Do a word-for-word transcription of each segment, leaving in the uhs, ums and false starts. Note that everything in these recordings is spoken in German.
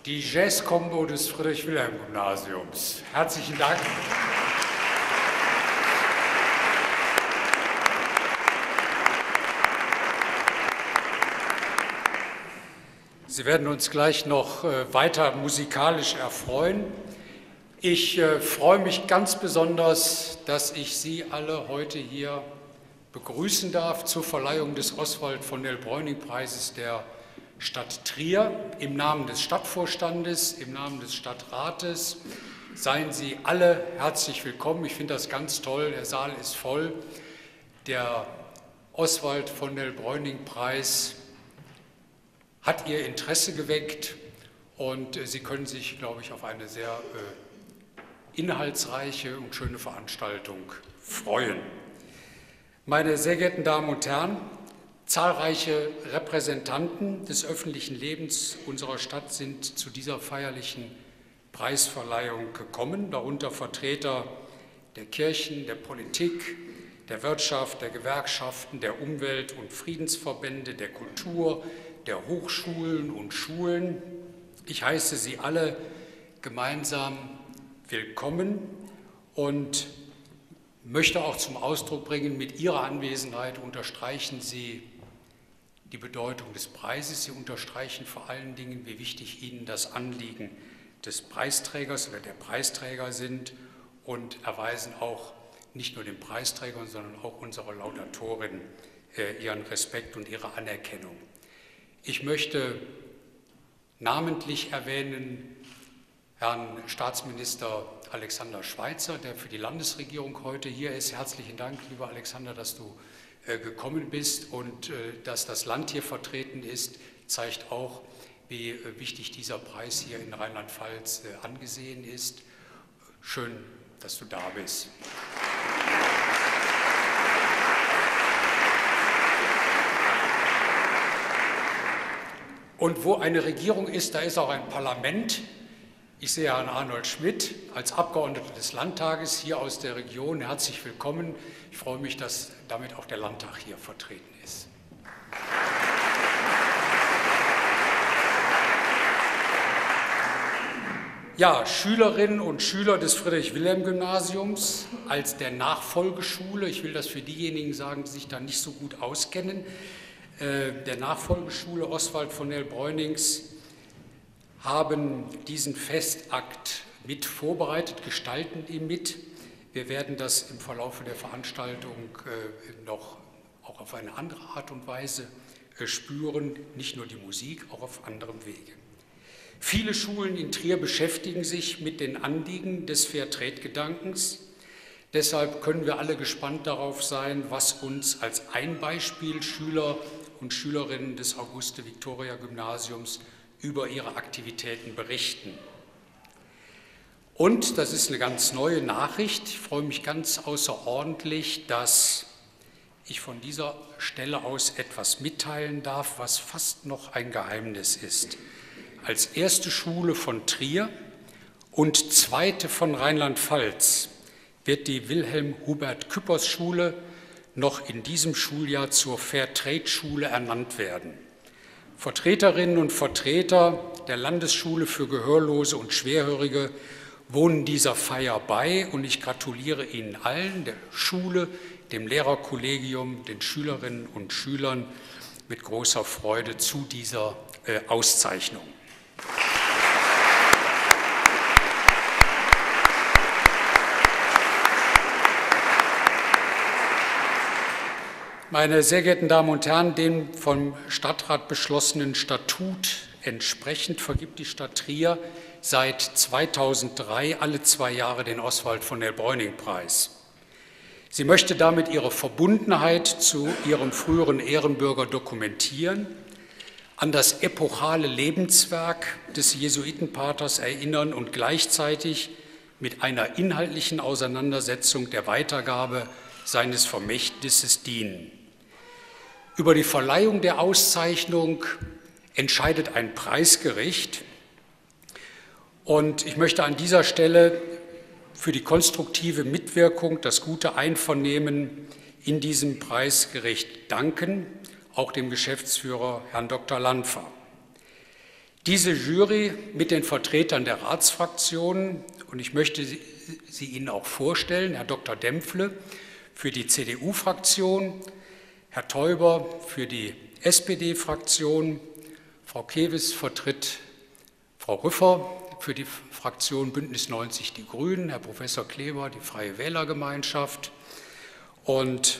die Jazz-Kombo des Friedrich-Wilhelm-Gymnasiums. Herzlichen Dank. Sie werden uns gleich noch weiter musikalisch erfreuen. Ich freue mich ganz besonders, dass ich Sie alle heute hier begrüßen darf zur Verleihung des Oswald-von-der-Bräuning-Preises der Stadt Trier. Im Namen des Stadtvorstandes, im Namen des Stadtrates seien Sie alle herzlich willkommen. Ich finde das ganz toll, der Saal ist voll. Der Oswald-von-der-Bräuning-Preis hat Ihr Interesse geweckt und Sie können sich, glaube ich, auf eine sehr äh, inhaltsreiche und schöne Veranstaltung freuen. Meine sehr geehrten Damen und Herren, zahlreiche Repräsentanten des öffentlichen Lebens unserer Stadt sind zu dieser feierlichen Preisverleihung gekommen, darunter Vertreter der Kirchen, der Politik, der Wirtschaft, der Gewerkschaften, der Umwelt- und Friedensverbände, der Kultur, der Hochschulen und Schulen. Ich heiße Sie alle gemeinsam willkommen und möchte auch zum Ausdruck bringen, mit Ihrer Anwesenheit unterstreichen Sie die Bedeutung des Preises. Sie unterstreichen vor allen Dingen, wie wichtig Ihnen das Anliegen des Preisträgers oder der Preisträger sind und erweisen auch nicht nur den Preisträgern, sondern auch unserer Laudatorin äh, ihren Respekt und ihre Anerkennung. Ich möchte namentlich erwähnen Herrn Staatsminister Alexander Schweitzer, der für die Landesregierung heute hier ist. Herzlichen Dank, lieber Alexander, dass du äh, gekommen bist und äh, dass das Land hier vertreten ist, zeigt auch, wie äh, wichtig dieser Preis hier in Rheinland-Pfalz äh, angesehen ist. Schön, dass du da bist. Und wo eine Regierung ist, da ist auch ein Parlament. Ich sehe Herrn Arnold Schmidt als Abgeordneter des Landtages hier aus der Region. Herzlich willkommen. Ich freue mich, dass damit auch der Landtag hier vertreten ist. Ja, Schülerinnen und Schüler des Friedrich-Wilhelm-Gymnasiums als der Nachfolgeschule. Ich will das für diejenigen sagen, die sich da nicht so gut auskennen. Der Nachfolgeschule Oswald-von-der-Bräunings haben diesen Festakt mit vorbereitet, gestalten ihn mit. Wir werden das im Verlauf der Veranstaltung noch auch auf eine andere Art und Weise spüren, nicht nur die Musik, auch auf anderem Wege. Viele Schulen in Trier beschäftigen sich mit den Anliegen des Fair-Trade-Gedankens. Deshalb können wir alle gespannt darauf sein, was uns als ein Beispiel Schüler und Schülerinnen des Auguste-Victoria-Gymnasiums über ihre Aktivitäten berichten. Und, das ist eine ganz neue Nachricht, ich freue mich ganz außerordentlich, dass ich von dieser Stelle aus etwas mitteilen darf, was fast noch ein Geheimnis ist. Als erste Schule von Trier und zweite von Rheinland-Pfalz wird die Wilhelm-Hubert-Küppers-Schule noch in diesem Schuljahr zur Fair-Trade-Schule ernannt werden. Vertreterinnen und Vertreter der Landesschule für Gehörlose und Schwerhörige wohnen dieser Feier bei und ich gratuliere Ihnen allen, der Schule, dem Lehrerkollegium, den Schülerinnen und Schülern mit großer Freude zu dieser äh, Auszeichnung. Meine sehr geehrten Damen und Herren, dem vom Stadtrat beschlossenen Statut entsprechend vergibt die Stadt Trier seit zweitausenddrei alle zwei Jahre den Oswald-von-der-Bräuning-Preis. Sie möchte damit ihre Verbundenheit zu ihrem früheren Ehrenbürger dokumentieren, an das epochale Lebenswerk des Jesuitenpaters erinnern und gleichzeitig mit einer inhaltlichen Auseinandersetzung der Weitergabe seines Vermächtnisses dienen. Über die Verleihung der Auszeichnung entscheidet ein Preisgericht und ich möchte an dieser Stelle für die konstruktive Mitwirkung, das gute Einvernehmen in diesem Preisgericht danken, auch dem Geschäftsführer Herrn Doktor Lanfer. Diese Jury mit den Vertretern der Ratsfraktionen, und ich möchte sie Ihnen auch vorstellen, Herr Doktor Dempfle für die C D U-Fraktion, Herr Teuber für die S P D-Fraktion, Frau Kewes vertritt Frau Rüffer für die Fraktion Bündnis neunzig Die Grünen, Herr Professor Kleber die Freie Wählergemeinschaft und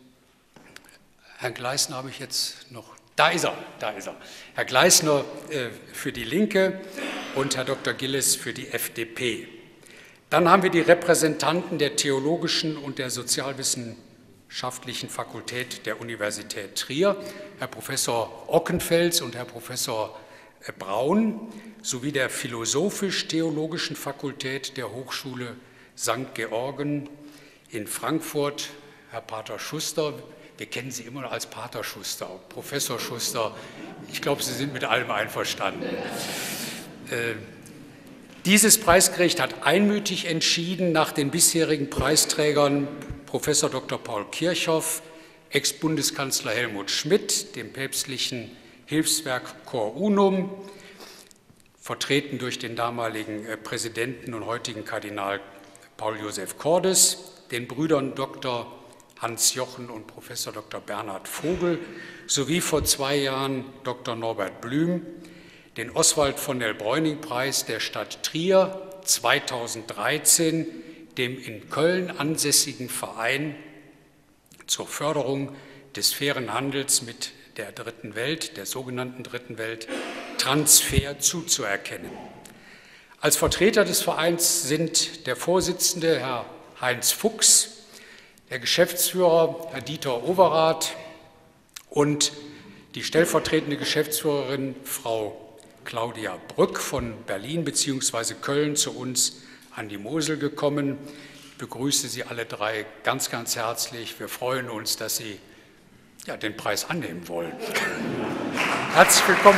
Herrn Gleisner habe ich jetzt noch, da ist er, da ist er, Herr Gleisner äh, für die Linke und Herr Doktor Gilles für die F D P. Dann haben wir die Repräsentanten der Theologischen und der Sozialwissenschaftlichen Fakultät der Universität Trier, Herr Professor Ockenfels und Herr Professor Braun, sowie der Philosophisch-Theologischen Fakultät der Hochschule Sankt Georgen in Frankfurt, Herr Pater Schuster. Wir kennen Sie immer noch als Pater Schuster, Professor Schuster. Ich glaube, Sie sind mit allem einverstanden. Äh, dieses Preisgericht hat einmütig entschieden nach den bisherigen Preisträgern Professor Doktor Paul Kirchhoff, Ex-Bundeskanzler Helmut Schmidt, dem päpstlichen Hilfswerk Cor Unum, vertreten durch den damaligen Präsidenten und heutigen Kardinal Paul Joseph Cordes, den Brüdern Doktor Hans Jochen und Professor Doktor Bernhard Vogel sowie vor zwei Jahren Doktor Norbert Blüm, den Oswald von der Bräuning-Preis der Stadt Trier zweitausenddreizehn, dem in Köln ansässigen Verein zur Förderung des fairen Handels mit der Dritten Welt, der sogenannten Dritten Welt, Transfer zuzuerkennen. Als Vertreter des Vereins sind der Vorsitzende, Herr Heinz Fuchs, der Geschäftsführer, Herr Dieter Overath, und die stellvertretende Geschäftsführerin, Frau Claudia Brück von Berlin bzw. Köln zu uns an die Mosel gekommen. Ich begrüße Sie alle drei ganz, ganz herzlich. Wir freuen uns, dass Sie ja, den Preis annehmen wollen. Herzlich willkommen.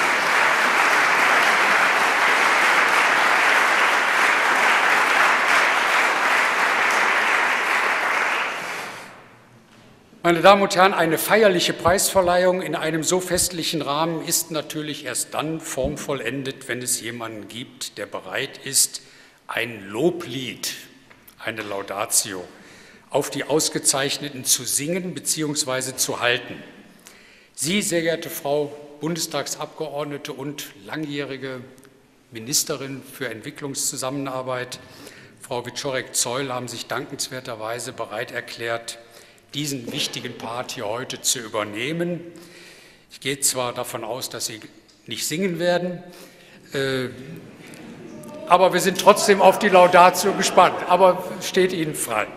Meine Damen und Herren, eine feierliche Preisverleihung in einem so festlichen Rahmen ist natürlich erst dann formvollendet, wenn es jemanden gibt, der bereit ist, ein Loblied, eine Laudatio, auf die Ausgezeichneten zu singen bzw. zu halten. Sie, sehr geehrte Frau Bundestagsabgeordnete und langjährige Ministerin für Entwicklungszusammenarbeit, Frau Wieczorek-Zeul, haben sich dankenswerterweise bereit erklärt, diesen wichtigen Part hier heute zu übernehmen. Ich gehe zwar davon aus, dass Sie nicht singen werden, äh, aber wir sind trotzdem auf die Laudatio gespannt, aber steht Ihnen frei.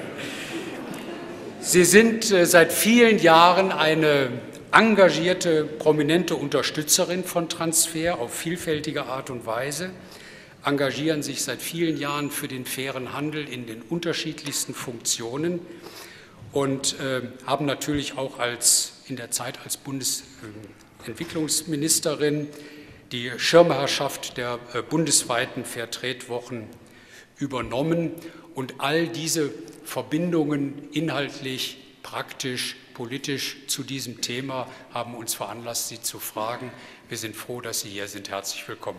Sie sind äh, seit vielen Jahren eine engagierte, prominente Unterstützerin von Transfer auf vielfältige Art und Weise, engagieren sich seit vielen Jahren für den fairen Handel in den unterschiedlichsten Funktionen und äh, haben natürlich auch als, in der Zeit als Bundesentwicklungsministerin die Schirmherrschaft der äh, bundesweiten Fairtrade-Wochen übernommen. Und all diese Verbindungen inhaltlich, praktisch, politisch zu diesem Thema haben uns veranlasst, Sie zu fragen. Wir sind froh, dass Sie hier sind. Herzlich willkommen.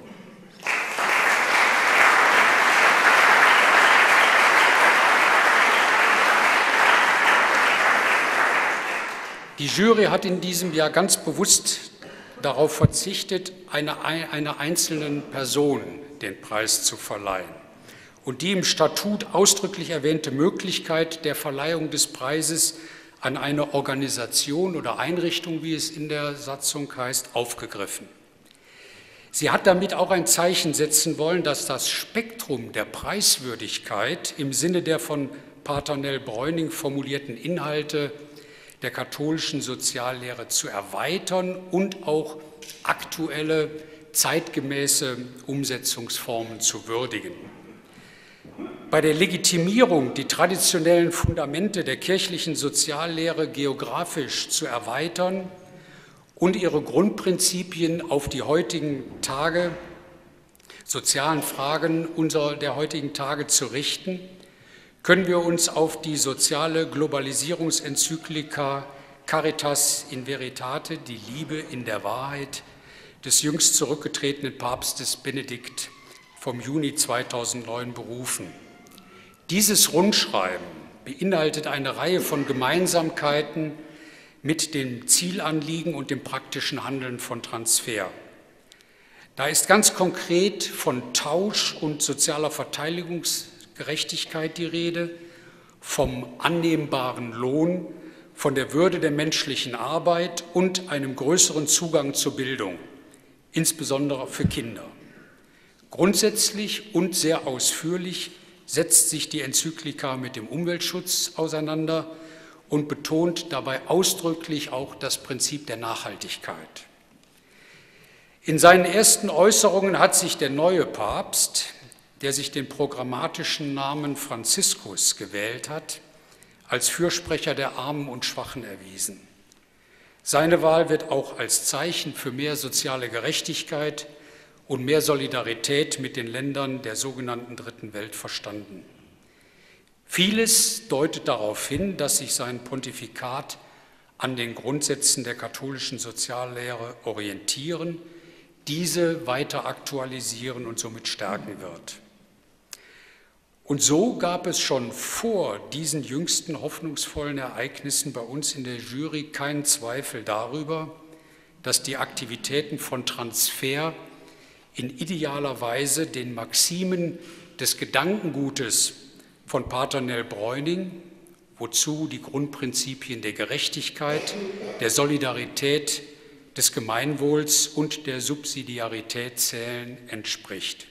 Die Jury hat in diesem Jahr ganz bewusst darauf verzichtet, einer, einer einzelnen Person den Preis zu verleihen. Und die im Statut ausdrücklich erwähnte Möglichkeit der Verleihung des Preises an eine Organisation oder Einrichtung, wie es in der Satzung heißt, aufgegriffen. Sie hat damit auch ein Zeichen setzen wollen, dass das Spektrum der Preiswürdigkeit im Sinne der von Pater Nell Bräuning formulierten Inhalte der katholischen Soziallehre zu erweitern und auch aktuelle, zeitgemäße Umsetzungsformen zu würdigen. Bei der Legitimierung, die traditionellen Fundamente der kirchlichen Soziallehre geografisch zu erweitern und ihre Grundprinzipien auf die heutigen Tage, sozialen Fragen unserer der heutigen Tage zu richten, können wir uns auf die soziale Globalisierungsenzyklika Caritas in Veritate, die Liebe in der Wahrheit, des jüngst zurückgetretenen Papstes Benedikt vom Juni zweitausendneun berufen. Dieses Rundschreiben beinhaltet eine Reihe von Gemeinsamkeiten mit dem Zielanliegen und dem praktischen Handeln von Transfer. Da ist ganz konkret von Tausch und sozialer Verteidigungsgerechtigkeit die Rede, vom annehmbaren Lohn, von der Würde der menschlichen Arbeit und einem größeren Zugang zur Bildung, insbesondere für Kinder. Grundsätzlich und sehr ausführlich setzt sich die Enzyklika mit dem Umweltschutz auseinander und betont dabei ausdrücklich auch das Prinzip der Nachhaltigkeit. In seinen ersten Äußerungen hat sich der neue Papst, der sich den programmatischen Namen Franziskus gewählt hat, als Fürsprecher der Armen und Schwachen erwiesen. Seine Wahl wird auch als Zeichen für mehr soziale Gerechtigkeit und mehr Solidarität mit den Ländern der sogenannten Dritten Welt verstanden. Vieles deutet darauf hin, dass sich sein Pontifikat an den Grundsätzen der katholischen Soziallehre orientieren, diese weiter aktualisieren und somit stärken wird. Und so gab es schon vor diesen jüngsten hoffnungsvollen Ereignissen bei uns in der Jury keinen Zweifel darüber, dass die Aktivitäten von Transfer in idealer Weise den Maximen des Gedankengutes von Pater Nell Bräuning, wozu die Grundprinzipien der Gerechtigkeit, der Solidarität, des Gemeinwohls und der Subsidiarität zählen, entspricht.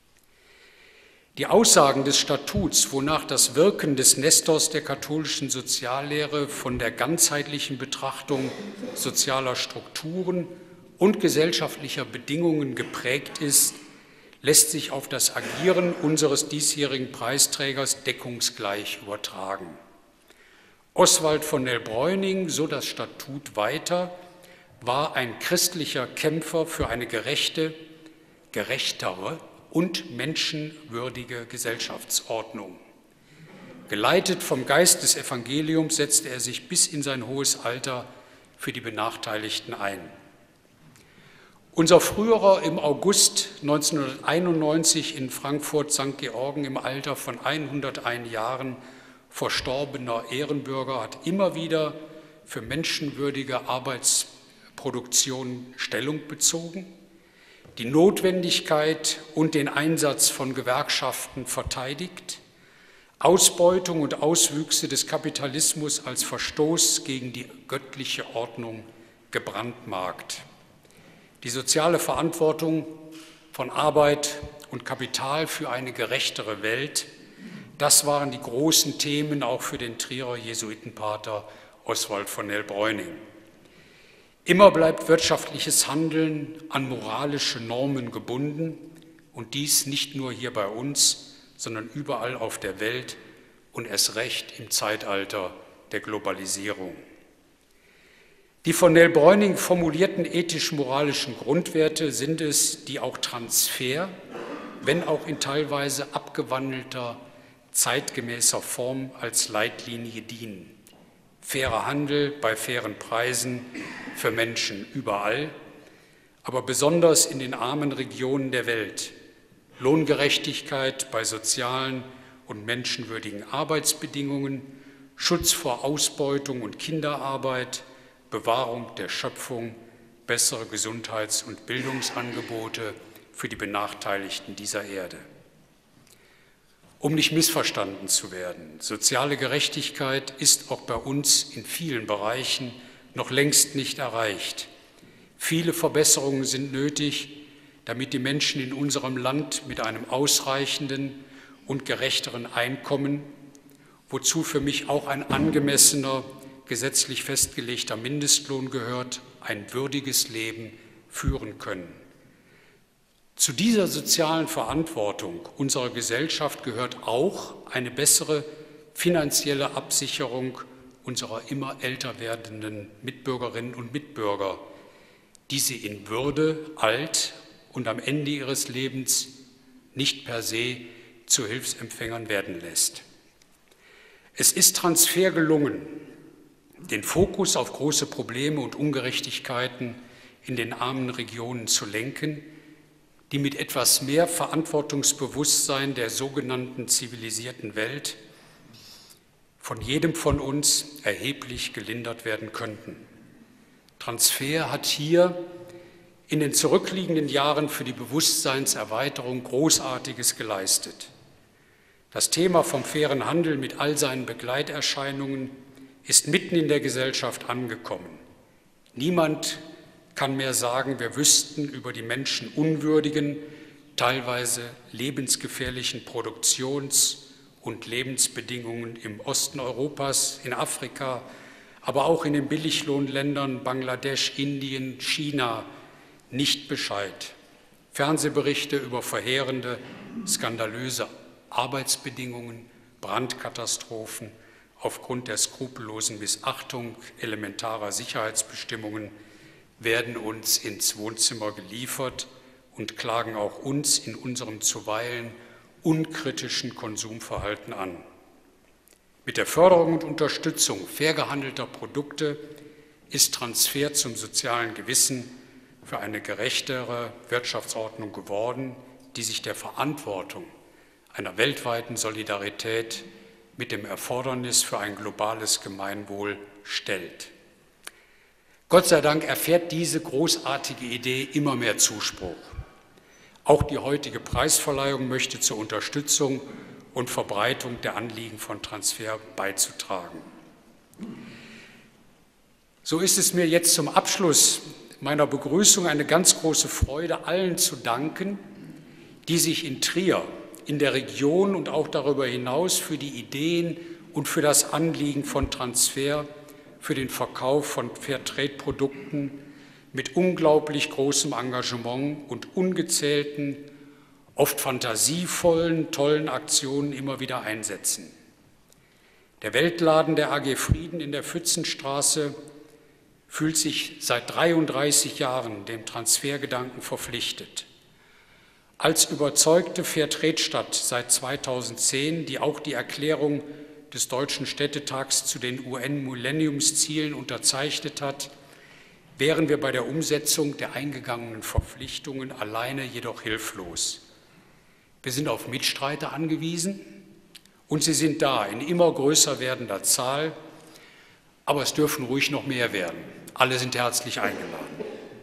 Die Aussagen des Statuts, wonach das Wirken des Nestors der katholischen Soziallehre von der ganzheitlichen Betrachtung sozialer Strukturen und gesellschaftlicher Bedingungen geprägt ist, lässt sich auf das Agieren unseres diesjährigen Preisträgers deckungsgleich übertragen. Oswald von Nell Bräuning, so das Statut weiter, war ein christlicher Kämpfer für eine gerechte, gerechtere und menschenwürdige Gesellschaftsordnung. Geleitet vom Geist des Evangeliums setzte er sich bis in sein hohes Alter für die Benachteiligten ein. Unser früherer im August neunzehnhunderteinundneunzig in Frankfurt Sankt Georgen im Alter von hunderteins Jahren verstorbener Ehrenbürger hat immer wieder für menschenwürdige Arbeitsproduktion Stellung bezogen, die Notwendigkeit und den Einsatz von Gewerkschaften verteidigt, Ausbeutung und Auswüchse des Kapitalismus als Verstoß gegen die göttliche Ordnung gebrandmarkt. Die soziale Verantwortung von Arbeit und Kapital für eine gerechtere Welt, das waren die großen Themen auch für den Trierer Jesuitenpater Oswald von Nell Bräuning. Immer bleibt wirtschaftliches Handeln an moralische Normen gebunden und dies nicht nur hier bei uns, sondern überall auf der Welt und erst recht im Zeitalter der Globalisierung. Die von Nell Bräuning formulierten ethisch-moralischen Grundwerte sind es, die auch Transfer, wenn auch in teilweise abgewandelter, zeitgemäßer Form als Leitlinie dienen. Fairer Handel bei fairen Preisen für Menschen überall, aber besonders in den armen Regionen der Welt. Lohngerechtigkeit bei sozialen und menschenwürdigen Arbeitsbedingungen, Schutz vor Ausbeutung und Kinderarbeit, Bewahrung der Schöpfung, bessere Gesundheits- und Bildungsangebote für die Benachteiligten dieser Erde. Um nicht missverstanden zu werden, soziale Gerechtigkeit ist auch bei uns in vielen Bereichen noch längst nicht erreicht. Viele Verbesserungen sind nötig, damit die Menschen in unserem Land mit einem ausreichenden und gerechteren Einkommen, wozu für mich auch ein angemessener, gesetzlich festgelegter Mindestlohn gehört, ein würdiges Leben führen können. Zu dieser sozialen Verantwortung unserer Gesellschaft gehört auch eine bessere finanzielle Absicherung unserer immer älter werdenden Mitbürgerinnen und Mitbürger, die sie in Würde alt und am Ende ihres Lebens nicht per se zu Hilfsempfängern werden lässt. Es ist Transfer gelungen, den Fokus auf große Probleme und Ungerechtigkeiten in den armen Regionen zu lenken, die mit etwas mehr Verantwortungsbewusstsein der sogenannten zivilisierten Welt von jedem von uns erheblich gelindert werden könnten. Transfer hat hier in den zurückliegenden Jahren für die Bewusstseinserweiterung Großartiges geleistet. Das Thema vom fairen Handel mit all seinen Begleiterscheinungen ist mitten in der Gesellschaft angekommen. Niemand kann mehr sagen, wir wüssten über die menschenunwürdigen, teilweise lebensgefährlichen Produktions- und Lebensbedingungen im Osten Europas, in Afrika, aber auch in den Billiglohnländern Bangladesch, Indien, China nicht Bescheid. Fernsehberichte über verheerende, skandalöse Arbeitsbedingungen, Brandkatastrophen aufgrund der skrupellosen Missachtung elementarer Sicherheitsbestimmungen werden uns ins Wohnzimmer geliefert und klagen auch uns in unserem zuweilen unkritischen Konsumverhalten an. Mit der Förderung und Unterstützung fair gehandelter Produkte ist Transfer zum sozialen Gewissen für eine gerechtere Wirtschaftsordnung geworden, die sich der Verantwortung einer weltweiten Solidarität mit dem Erfordernis für ein globales Gemeinwohl stellt. Gott sei Dank erfährt diese großartige Idee immer mehr Zuspruch. Auch die heutige Preisverleihung möchte zur Unterstützung und Verbreitung der Anliegen von Transfer beizutragen. So ist es mir jetzt zum Abschluss meiner Begrüßung eine ganz große Freude, allen zu danken, die sich in Trier, in der Region und auch darüber hinaus für die Ideen und für das Anliegen von Transfer, für den Verkauf von Fairtrade-Produkten mit unglaublich großem Engagement und ungezählten, oft fantasievollen, tollen Aktionen immer wieder einsetzen. Der Weltladen der A G Frieden in der Pfützenstraße fühlt sich seit dreiunddreißig Jahren dem Transfergedanken verpflichtet. Als überzeugte Fairtrade-Stadt seit zweitausendzehn, die auch die Erklärung des Deutschen Städtetags zu den U N-Millenniumszielen unterzeichnet hat, wären wir bei der Umsetzung der eingegangenen Verpflichtungen alleine jedoch hilflos. Wir sind auf Mitstreiter angewiesen und sie sind da in immer größer werdender Zahl, aber es dürfen ruhig noch mehr werden. Alle sind herzlich eingeladen.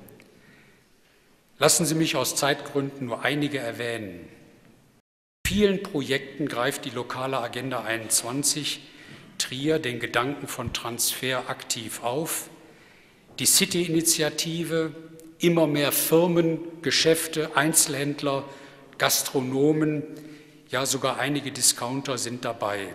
Lassen Sie mich aus Zeitgründen nur einige erwähnen. In vielen Projekten greift die lokale Agenda einundzwanzig Trier den Gedanken von Transfer aktiv auf. Die City-Initiative, immer mehr Firmen, Geschäfte, Einzelhändler, Gastronomen, ja sogar einige Discounter sind dabei.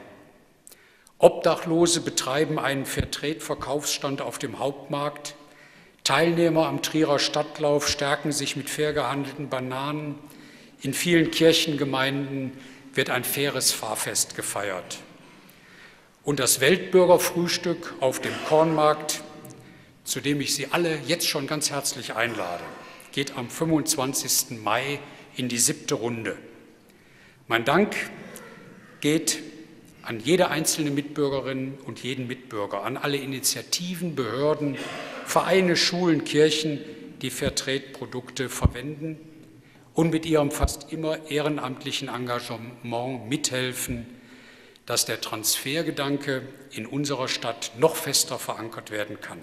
Obdachlose betreiben einen Fairtrade-Verkaufsstand auf dem Hauptmarkt. Teilnehmer am Trierer Stadtlauf stärken sich mit fair gehandelten Bananen. In vielen Kirchengemeinden wird ein faires Fahrfest gefeiert. Und das Weltbürgerfrühstück auf dem Kornmarkt, zu dem ich Sie alle jetzt schon ganz herzlich einlade, geht am fünfundzwanzigsten Mai in die siebte Runde. Mein Dank geht an jede einzelne Mitbürgerin und jeden Mitbürger, an alle Initiativen, Behörden, Vereine, Schulen, Kirchen, die Fairtrade-Produkte verwenden und mit ihrem fast immer ehrenamtlichen Engagement mithelfen, dass der Transfergedanke in unserer Stadt noch fester verankert werden kann.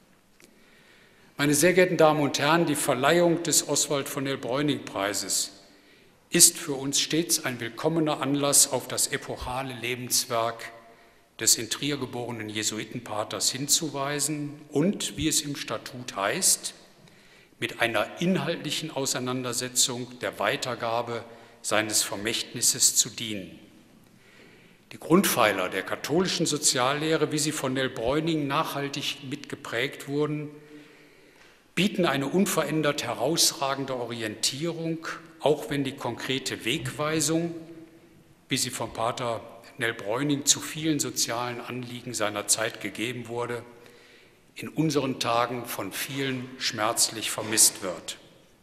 Meine sehr geehrten Damen und Herren, die Verleihung des Oswald von der Bräuning-Preises ist für uns stets ein willkommener Anlass, auf das epochale Lebenswerk des in Trier geborenen Jesuitenpaters hinzuweisen und, wie es im Statut heißt, mit einer inhaltlichen Auseinandersetzung der Weitergabe seines Vermächtnisses zu dienen. Die Grundpfeiler der katholischen Soziallehre, wie sie von Nell Bräuning nachhaltig mitgeprägt wurden, bieten eine unverändert herausragende Orientierung, auch wenn die konkrete Wegweisung, wie sie vom Pater Nell Bräuning zu vielen sozialen Anliegen seiner Zeit gegeben wurde, in unseren Tagen von vielen schmerzlich vermisst wird.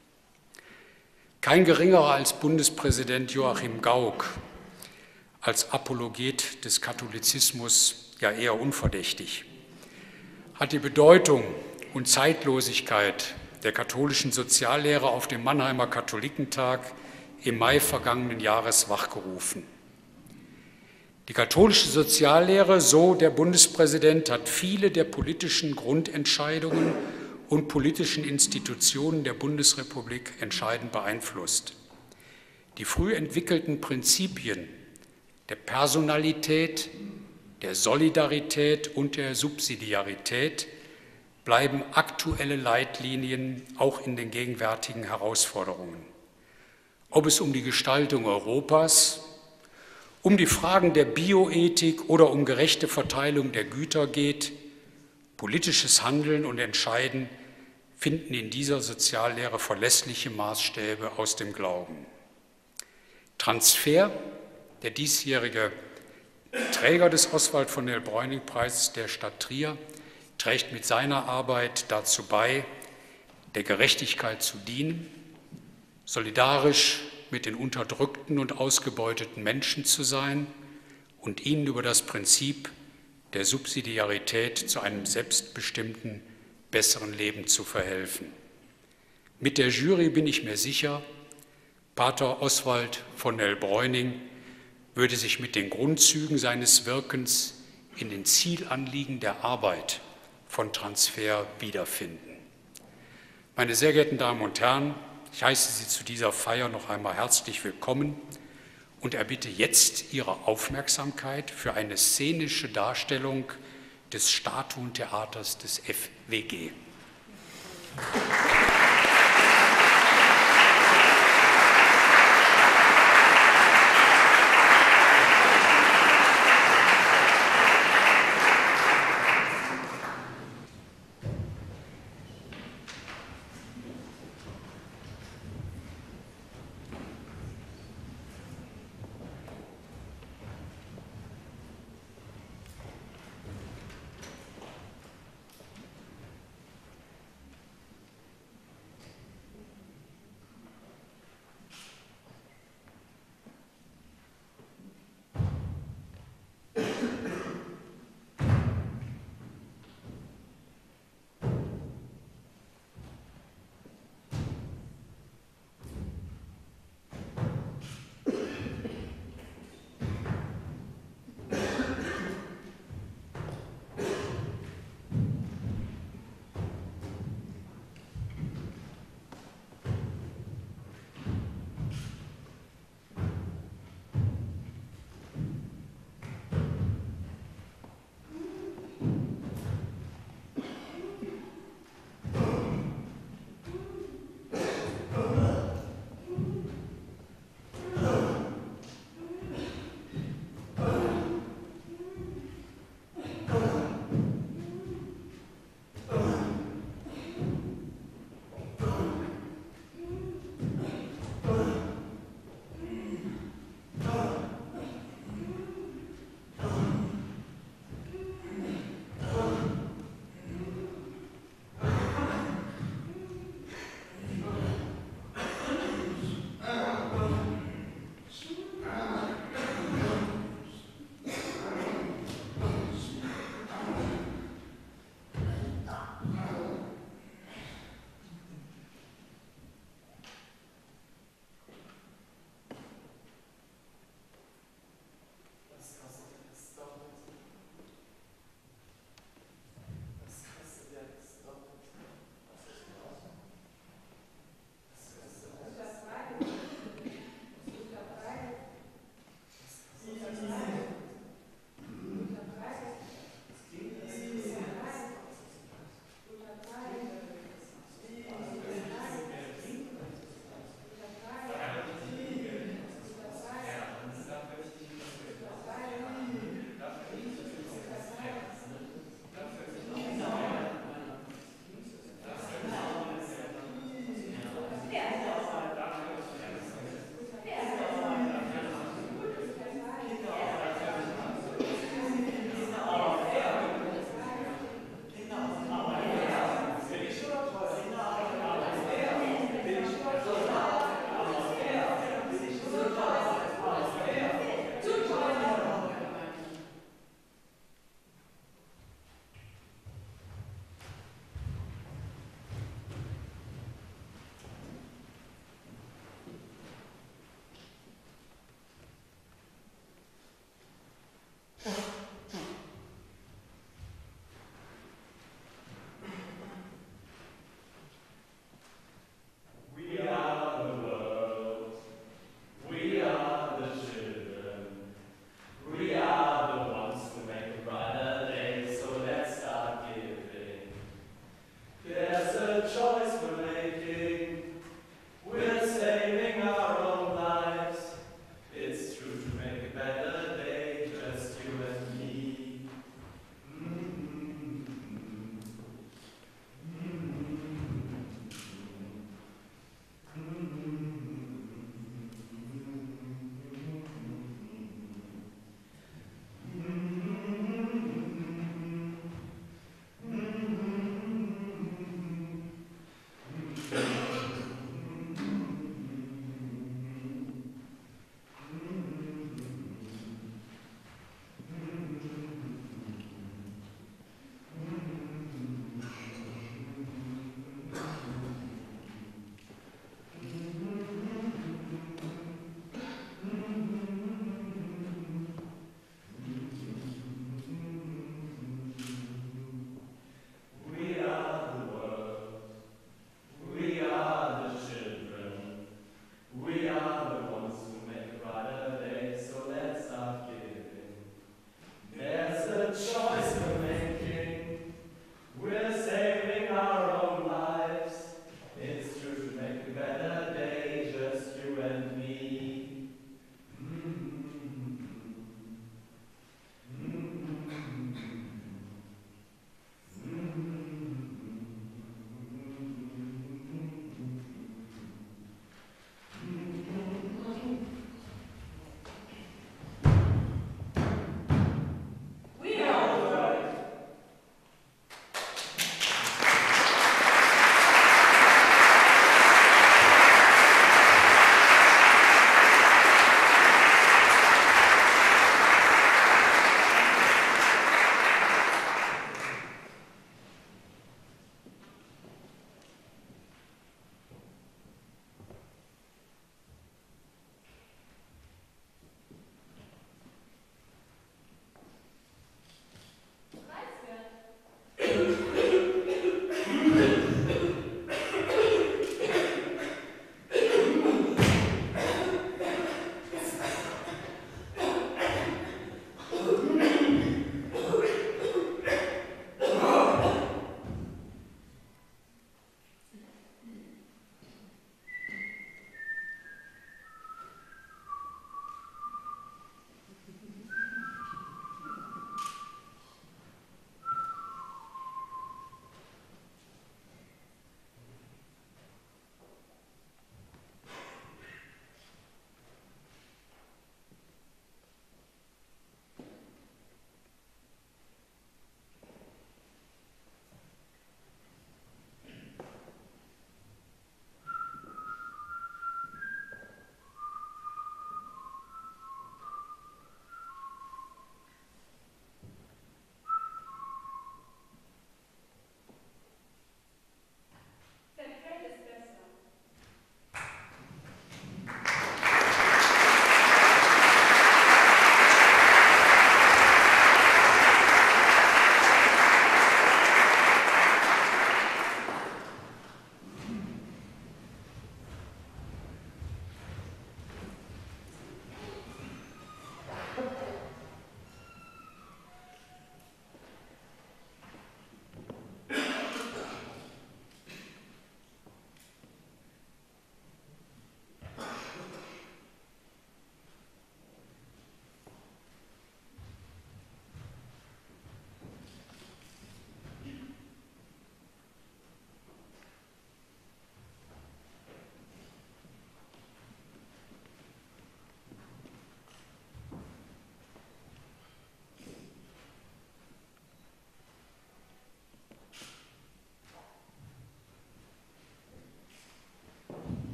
Kein geringerer als Bundespräsident Joachim Gauck, als Apologet des Katholizismus ja eher unverdächtig, hat die Bedeutung und Zeitlosigkeit der katholischen Soziallehre auf dem Mannheimer Katholikentag im Mai vergangenen Jahres wachgerufen. Die katholische Soziallehre, so der Bundespräsident, hat viele der politischen Grundentscheidungen und politischen Institutionen der Bundesrepublik entscheidend beeinflusst. Die früh entwickelten Prinzipien der Personalität, der Solidarität und der Subsidiarität bleiben aktuelle Leitlinien auch in den gegenwärtigen Herausforderungen. Ob es um die Gestaltung Europas, um die Fragen der Bioethik oder um gerechte Verteilung der Güter geht, politisches Handeln und Entscheiden finden in dieser Soziallehre verlässliche Maßstäbe aus dem Glauben. Transfer, der diesjährige Träger des Oswald von der Bräuning-Preises der Stadt Trier, trägt mit seiner Arbeit dazu bei, der Gerechtigkeit zu dienen, solidarisch mit den unterdrückten und ausgebeuteten Menschen zu sein und ihnen über das Prinzip der Subsidiarität zu einem selbstbestimmten, besseren Leben zu verhelfen. Mit der Jury bin ich mir sicher, Pater Oswald von Nell-Bräuning würde sich mit den Grundzügen seines Wirkens in den Zielanliegen der Arbeit von Transfer wiederfinden. Meine sehr geehrten Damen und Herren, ich heiße Sie zu dieser Feier noch einmal herzlich willkommen und erbitte jetzt Ihre Aufmerksamkeit für eine szenische Darstellung des Statuentheaters des F W G.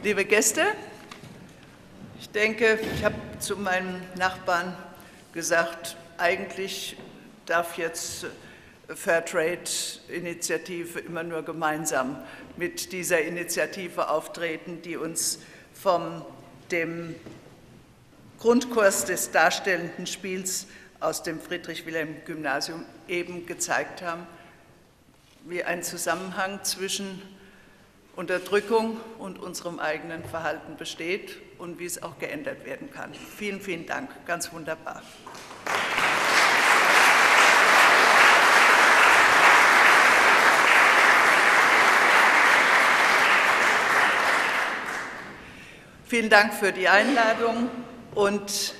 Liebe Gäste, ich denke, ich habe zu meinem Nachbarn gesagt, eigentlich darf jetzt Fairtrade-Initiative immer nur gemeinsam mit dieser Initiative auftreten, die uns von dem Grundkurs des darstellenden Spiels aus dem Friedrich-Wilhelm-Gymnasium eben gezeigt haben, wie ein Zusammenhang zwischen Unterdrückung und unserem eigenen Verhalten besteht und wie es auch geändert werden kann. Vielen, vielen Dank, ganz wunderbar. Vielen Dank für die Einladung. Und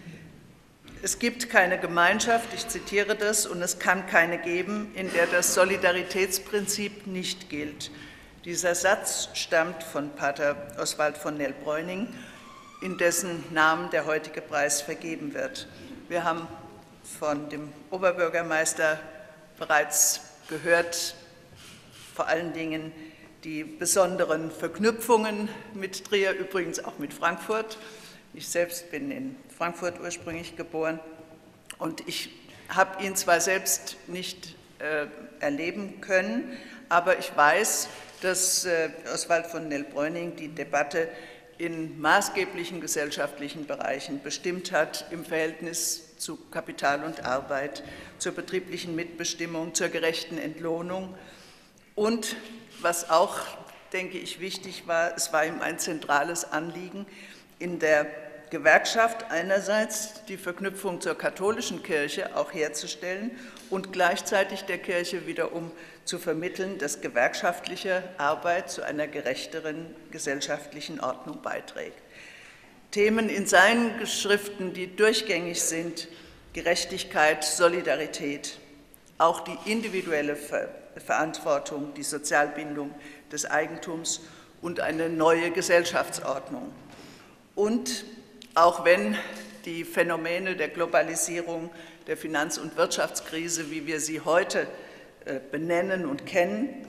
es gibt keine Gemeinschaft, ich zitiere das, und es kann keine geben, in der das Solidaritätsprinzip nicht gilt. Dieser Satz stammt von Pater Oswald von Nell-Bräuning, in dessen Namen der heutige Preis vergeben wird. Wir haben von dem Oberbürgermeister bereits gehört, vor allen Dingen die besonderen Verknüpfungen mit Trier, übrigens auch mit Frankfurt. Ich selbst bin in Frankfurt ursprünglich geboren und ich habe ihn zwar selbst nicht äh, erleben können, aber ich weiß, dass äh, Oswald von Nell-Bräuning die Debatte in maßgeblichen gesellschaftlichen Bereichen bestimmt hat, im Verhältnis zu Kapital und Arbeit, zur betrieblichen Mitbestimmung, zur gerechten Entlohnung. Und was auch, denke ich, wichtig war, es war ihm ein zentrales Anliegen, in der Gewerkschaft einerseits die Verknüpfung zur katholischen Kirche auch herzustellen und gleichzeitig der Kirche wiederum zu vermitteln, dass gewerkschaftliche Arbeit zu einer gerechteren gesellschaftlichen Ordnung beiträgt. Themen in seinen Schriften, die durchgängig sind: Gerechtigkeit, Solidarität, auch die individuelle Ver- Verantwortung, die Sozialbindung des Eigentums und eine neue Gesellschaftsordnung. Und auch wenn die Phänomene der Globalisierung, der Finanz- und Wirtschaftskrise, wie wir sie heute benennen und kennen,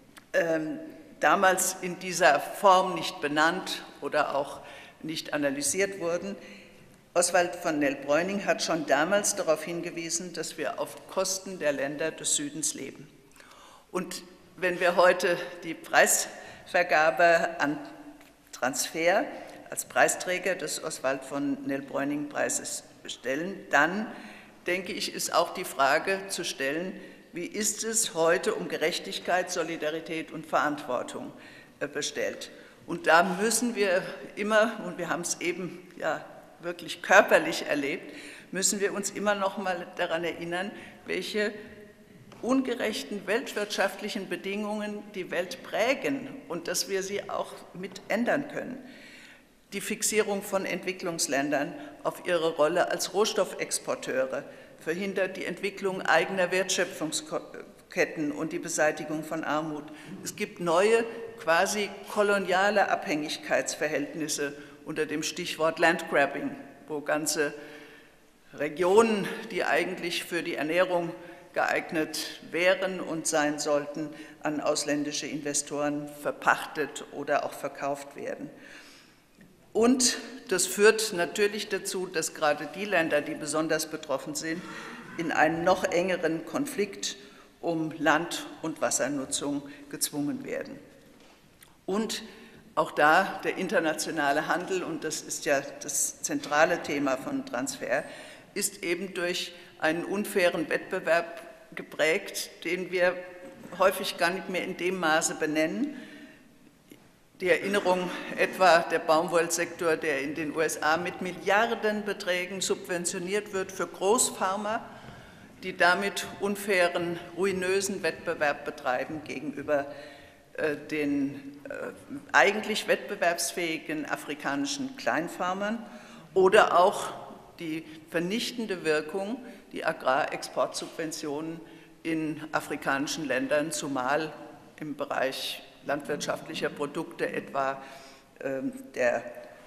damals in dieser Form nicht benannt oder auch nicht analysiert wurden, Oswald von Nell-Bräuning hat schon damals darauf hingewiesen, dass wir auf Kosten der Länder des Südens leben. Und wenn wir heute die Preisvergabe an Transfer als Preisträger des Oswald von Nell-Bräuning-Preises stellen, dann, denke ich, ist auch die Frage zu stellen, wie ist es heute um Gerechtigkeit, Solidarität und Verantwortung bestellt. Und da müssen wir immer, und wir haben es eben ja wirklich körperlich erlebt, müssen wir uns immer noch mal daran erinnern, welche ungerechten weltwirtschaftlichen Bedingungen die Welt prägen und dass wir sie auch mit ändern können. Die Fixierung von Entwicklungsländern auf ihre Rolle als Rohstoffexporteure verhindert die Entwicklung eigener Wertschöpfungsketten und die Beseitigung von Armut. Es gibt neue, quasi koloniale Abhängigkeitsverhältnisse unter dem Stichwort Landgrabbing, wo ganze Regionen, die eigentlich für die Ernährung geeignet wären und sein sollten, an ausländische Investoren verpachtet oder auch verkauft werden. Und das führt natürlich dazu, dass gerade die Länder, die besonders betroffen sind, in einen noch engeren Konflikt um Land- und Wassernutzung gezwungen werden. Und auch da der internationale Handel, und das ist ja das zentrale Thema von Transfer, ist eben durch einen unfairen Wettbewerb geprägt, den wir häufig gar nicht mehr in dem Maße benennen. Die Erinnerung etwa der Baumwollsektor, der in den U S A mit Milliardenbeträgen subventioniert wird für Großpharma, die damit unfairen, ruinösen Wettbewerb betreiben gegenüber äh, den äh, eigentlich wettbewerbsfähigen afrikanischen Kleinfarmern, oder auch die vernichtende Wirkung, die Agrarexportsubventionen in afrikanischen Ländern, zumal im Bereich landwirtschaftlicher Produkte, etwa äh, der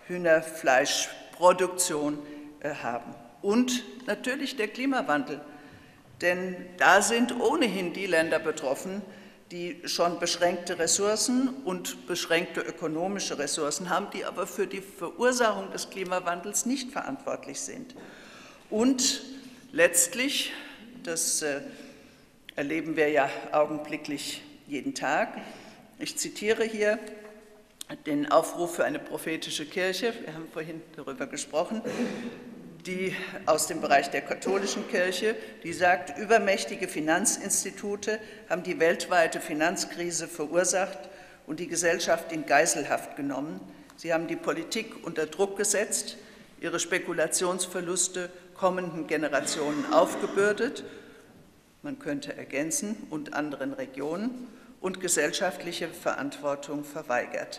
Hühnerfleischproduktion, äh, haben. Und natürlich der Klimawandel, denn da sind ohnehin die Länder betroffen, die schon beschränkte Ressourcen und beschränkte ökonomische Ressourcen haben, die aber für die Verursachung des Klimawandels nicht verantwortlich sind. Und letztlich, das erleben wir ja augenblicklich jeden Tag, ich zitiere hier den Aufruf für eine prophetische Kirche, wir haben vorhin darüber gesprochen, die aus dem Bereich der katholischen Kirche, die sagt, übermächtige Finanzinstitute haben die weltweite Finanzkrise verursacht und die Gesellschaft in Geiselhaft genommen. Sie haben die Politik unter Druck gesetzt, ihre Spekulationsverluste kommenden Generationen aufgebürdet, man könnte ergänzen, und anderen Regionen, und gesellschaftliche Verantwortung verweigert.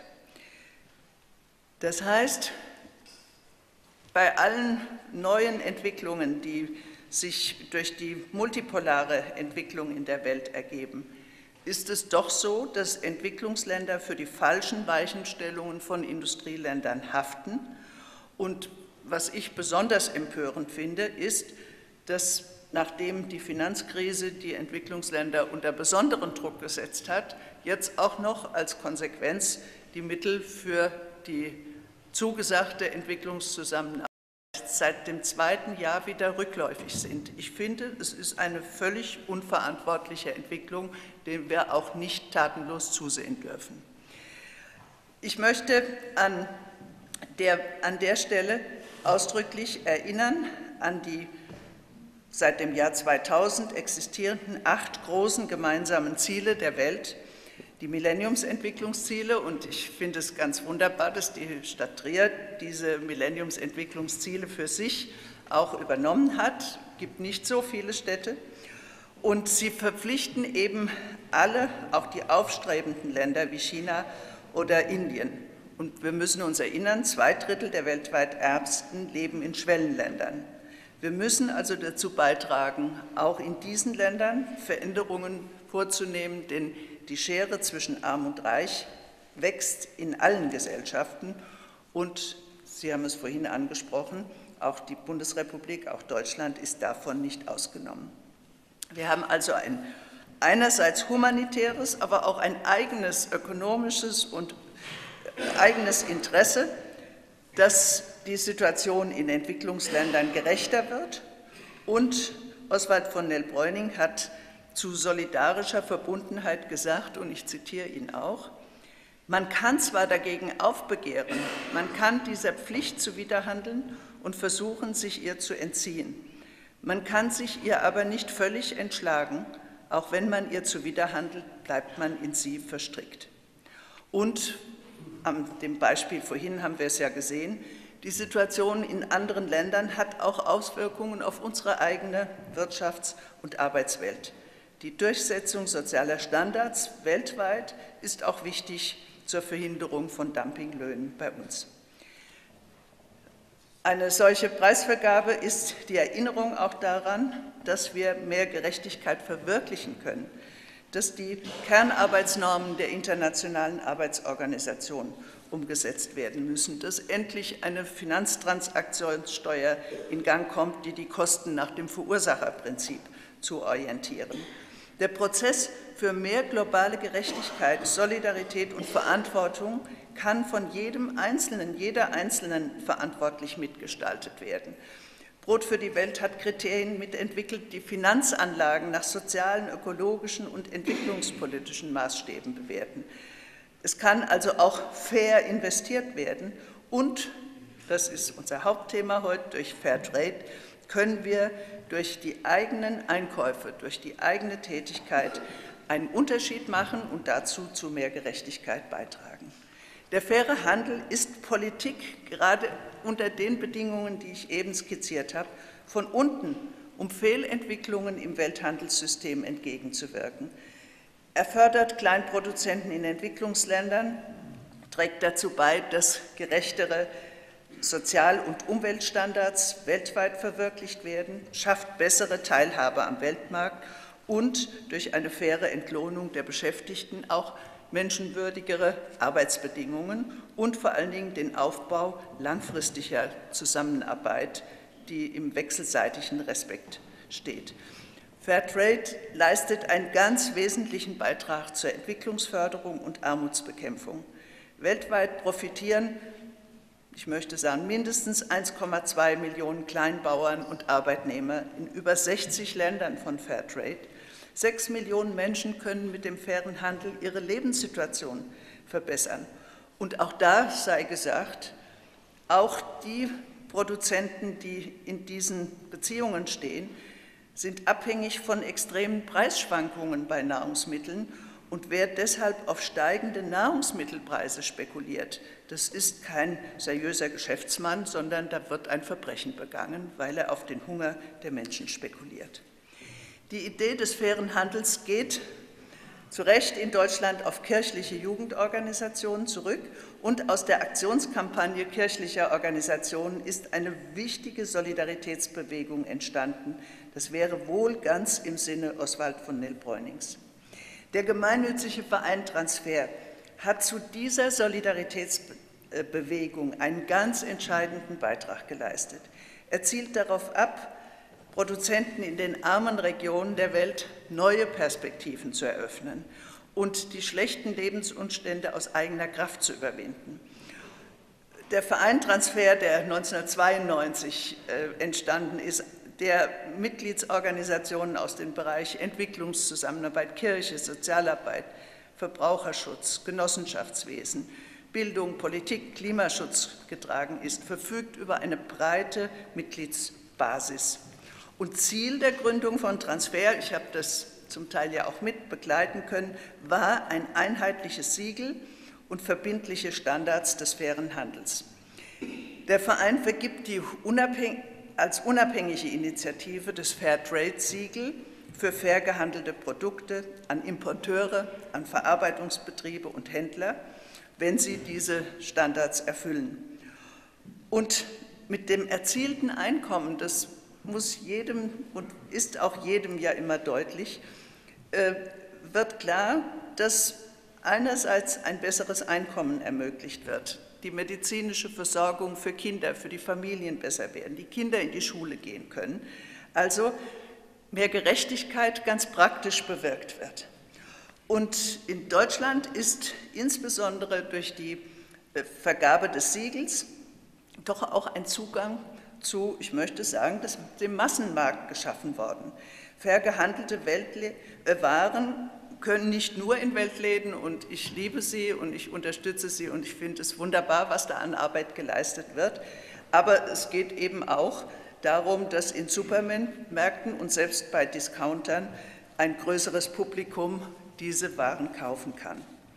Das heißt, bei allen neuen Entwicklungen, die sich durch die multipolare Entwicklung in der Welt ergeben, ist es doch so, dass Entwicklungsländer für die falschen Weichenstellungen von Industrieländern haften. Und was ich besonders empörend finde, ist, dass nachdem die Finanzkrise die Entwicklungsländer unter besonderen Druck gesetzt hat, jetzt auch noch als Konsequenz die Mittel für die zugesagte Entwicklungszusammenarbeit seit dem zweiten Jahr wieder rückläufig sind. Ich finde, es ist eine völlig unverantwortliche Entwicklung, der wir auch nicht tatenlos zusehen dürfen. Ich möchte an der, an der Stelle ausdrücklich erinnern an die seit dem Jahr zweitausend existierenden acht großen gemeinsamen Ziele der Welt, die Millenniumsentwicklungsziele, und ich finde es ganz wunderbar, dass die Stadt Trier diese Millenniumsentwicklungsziele für sich auch übernommen hat. Es gibt nicht so viele Städte, und sie verpflichten eben alle, auch die aufstrebenden Länder wie China oder Indien. Und wir müssen uns erinnern, zwei Drittel der weltweit Ärmsten leben in Schwellenländern. Wir müssen also dazu beitragen, auch in diesen Ländern Veränderungen vorzunehmen, denn die Schere zwischen Arm und Reich wächst in allen Gesellschaften, und Sie haben es vorhin angesprochen, auch die Bundesrepublik, auch Deutschland ist davon nicht ausgenommen. Wir haben also ein einerseits humanitäres, aber auch ein eigenes ökonomisches und eigenes Interesse, dass die Situation in Entwicklungsländern gerechter wird, und Oswald von Nell-Bräuning hat zu solidarischer Verbundenheit gesagt, und ich zitiere ihn auch: Man kann zwar dagegen aufbegehren, man kann dieser Pflicht zuwiderhandeln und versuchen, sich ihr zu entziehen. Man kann sich ihr aber nicht völlig entschlagen, auch wenn man ihr zuwiderhandelt, bleibt man in sie verstrickt. Und an dem Beispiel vorhin haben wir es ja gesehen, die Situation in anderen Ländern hat auch Auswirkungen auf unsere eigene Wirtschafts- und Arbeitswelt. Die Durchsetzung sozialer Standards weltweit ist auch wichtig zur Verhinderung von Dumpinglöhnen bei uns. Eine solche Preisvergabe ist die Erinnerung auch daran, dass wir mehr Gerechtigkeit verwirklichen können, dass die Kernarbeitsnormen der Internationalen Arbeitsorganisation umgesetzt werden müssen, dass endlich eine Finanztransaktionssteuer in Gang kommt, die die Kosten nach dem Verursacherprinzip zu orientieren. Der Prozess für mehr globale Gerechtigkeit, Solidarität und Verantwortung kann von jedem Einzelnen, jeder Einzelnen verantwortlich mitgestaltet werden. Brot für die Welt hat Kriterien mitentwickelt, die Finanzanlagen nach sozialen, ökologischen und entwicklungspolitischen Maßstäben bewerten. Es kann also auch fair investiert werden, und, das ist unser Hauptthema heute, durch Fairtrade können wir durch die eigenen Einkäufe, durch die eigene Tätigkeit einen Unterschied machen und dazu zu mehr Gerechtigkeit beitragen. Der faire Handel ist Politik, gerade unter den Bedingungen, die ich eben skizziert habe, von unten, um Fehlentwicklungen im Welthandelssystem entgegenzuwirken. Er fördert Kleinproduzenten in Entwicklungsländern, trägt dazu bei, dass gerechtere Sozial- und Umweltstandards weltweit verwirklicht werden, schafft bessere Teilhabe am Weltmarkt und durch eine faire Entlohnung der Beschäftigten auch menschenwürdigere Arbeitsbedingungen und vor allen Dingen den Aufbau langfristiger Zusammenarbeit, die im wechselseitigen Respekt steht. Fairtrade leistet einen ganz wesentlichen Beitrag zur Entwicklungsförderung und Armutsbekämpfung. Weltweit profitieren, ich möchte sagen, mindestens eins Komma zwei Millionen Kleinbauern und Arbeitnehmer in über sechzig Ländern von Fairtrade. Sechs Millionen Menschen können mit dem fairen Handel ihre Lebenssituation verbessern. Und auch da sei gesagt, auch die Produzenten, die in diesen Beziehungen stehen, sind abhängig von extremen Preisschwankungen bei Nahrungsmitteln. Und wer deshalb auf steigende Nahrungsmittelpreise spekuliert, das ist kein seriöser Geschäftsmann, sondern da wird ein Verbrechen begangen, weil er auf den Hunger der Menschen spekuliert. Die Idee des fairen Handels geht zu Recht in Deutschland auf kirchliche Jugendorganisationen zurück und aus der Aktionskampagne kirchlicher Organisationen ist eine wichtige Solidaritätsbewegung entstanden. Das wäre wohl ganz im Sinne Oswald von Nell-Bräunings. Der gemeinnützige Verein Transfer hat zu dieser Solidaritätsbewegung einen ganz entscheidenden Beitrag geleistet. Er zielt darauf ab, Produzenten in den armen Regionen der Welt neue Perspektiven zu eröffnen und die schlechten Lebensumstände aus eigener Kraft zu überwinden. Der Verein Transfer, der neunzehnhundertzweiundneunzig äh, entstanden ist, der Mitgliedsorganisationen aus dem Bereich Entwicklungszusammenarbeit, Kirche, Sozialarbeit, Verbraucherschutz, Genossenschaftswesen, Bildung, Politik, Klimaschutz getragen ist, verfügt über eine breite Mitgliedsbasis. Und Ziel der Gründung von Transfer, ich habe das zum Teil ja auch mit begleiten können, war ein einheitliches Siegel und verbindliche Standards des fairen Handels. Der Verein vergibt die unabhängig als unabhängige Initiative das Fairtrade-Siegel für fair gehandelte Produkte an Importeure, an Verarbeitungsbetriebe und Händler, wenn sie diese Standards erfüllen. Und mit dem erzielten Einkommen, das muss jedem und ist auch jedem ja immer deutlich, äh, wird klar, dass einerseits ein besseres Einkommen ermöglicht wird, die medizinische Versorgung für Kinder, für die Familien besser werden, die Kinder in die Schule gehen können, also mehr Gerechtigkeit ganz praktisch bewirkt wird. Und in Deutschland ist insbesondere durch die Vergabe des Siegels doch auch ein Zugang zu, ich möchte sagen, dem Massenmarkt geschaffen worden. Fair gehandelte Waren können nicht nur in Weltläden, und ich liebe sie und ich unterstütze sie und ich finde es wunderbar, was da an Arbeit geleistet wird, aber es geht eben auch darum, dass in Supermärkten und selbst bei Discountern ein größeres Publikum diese Waren kaufen kann.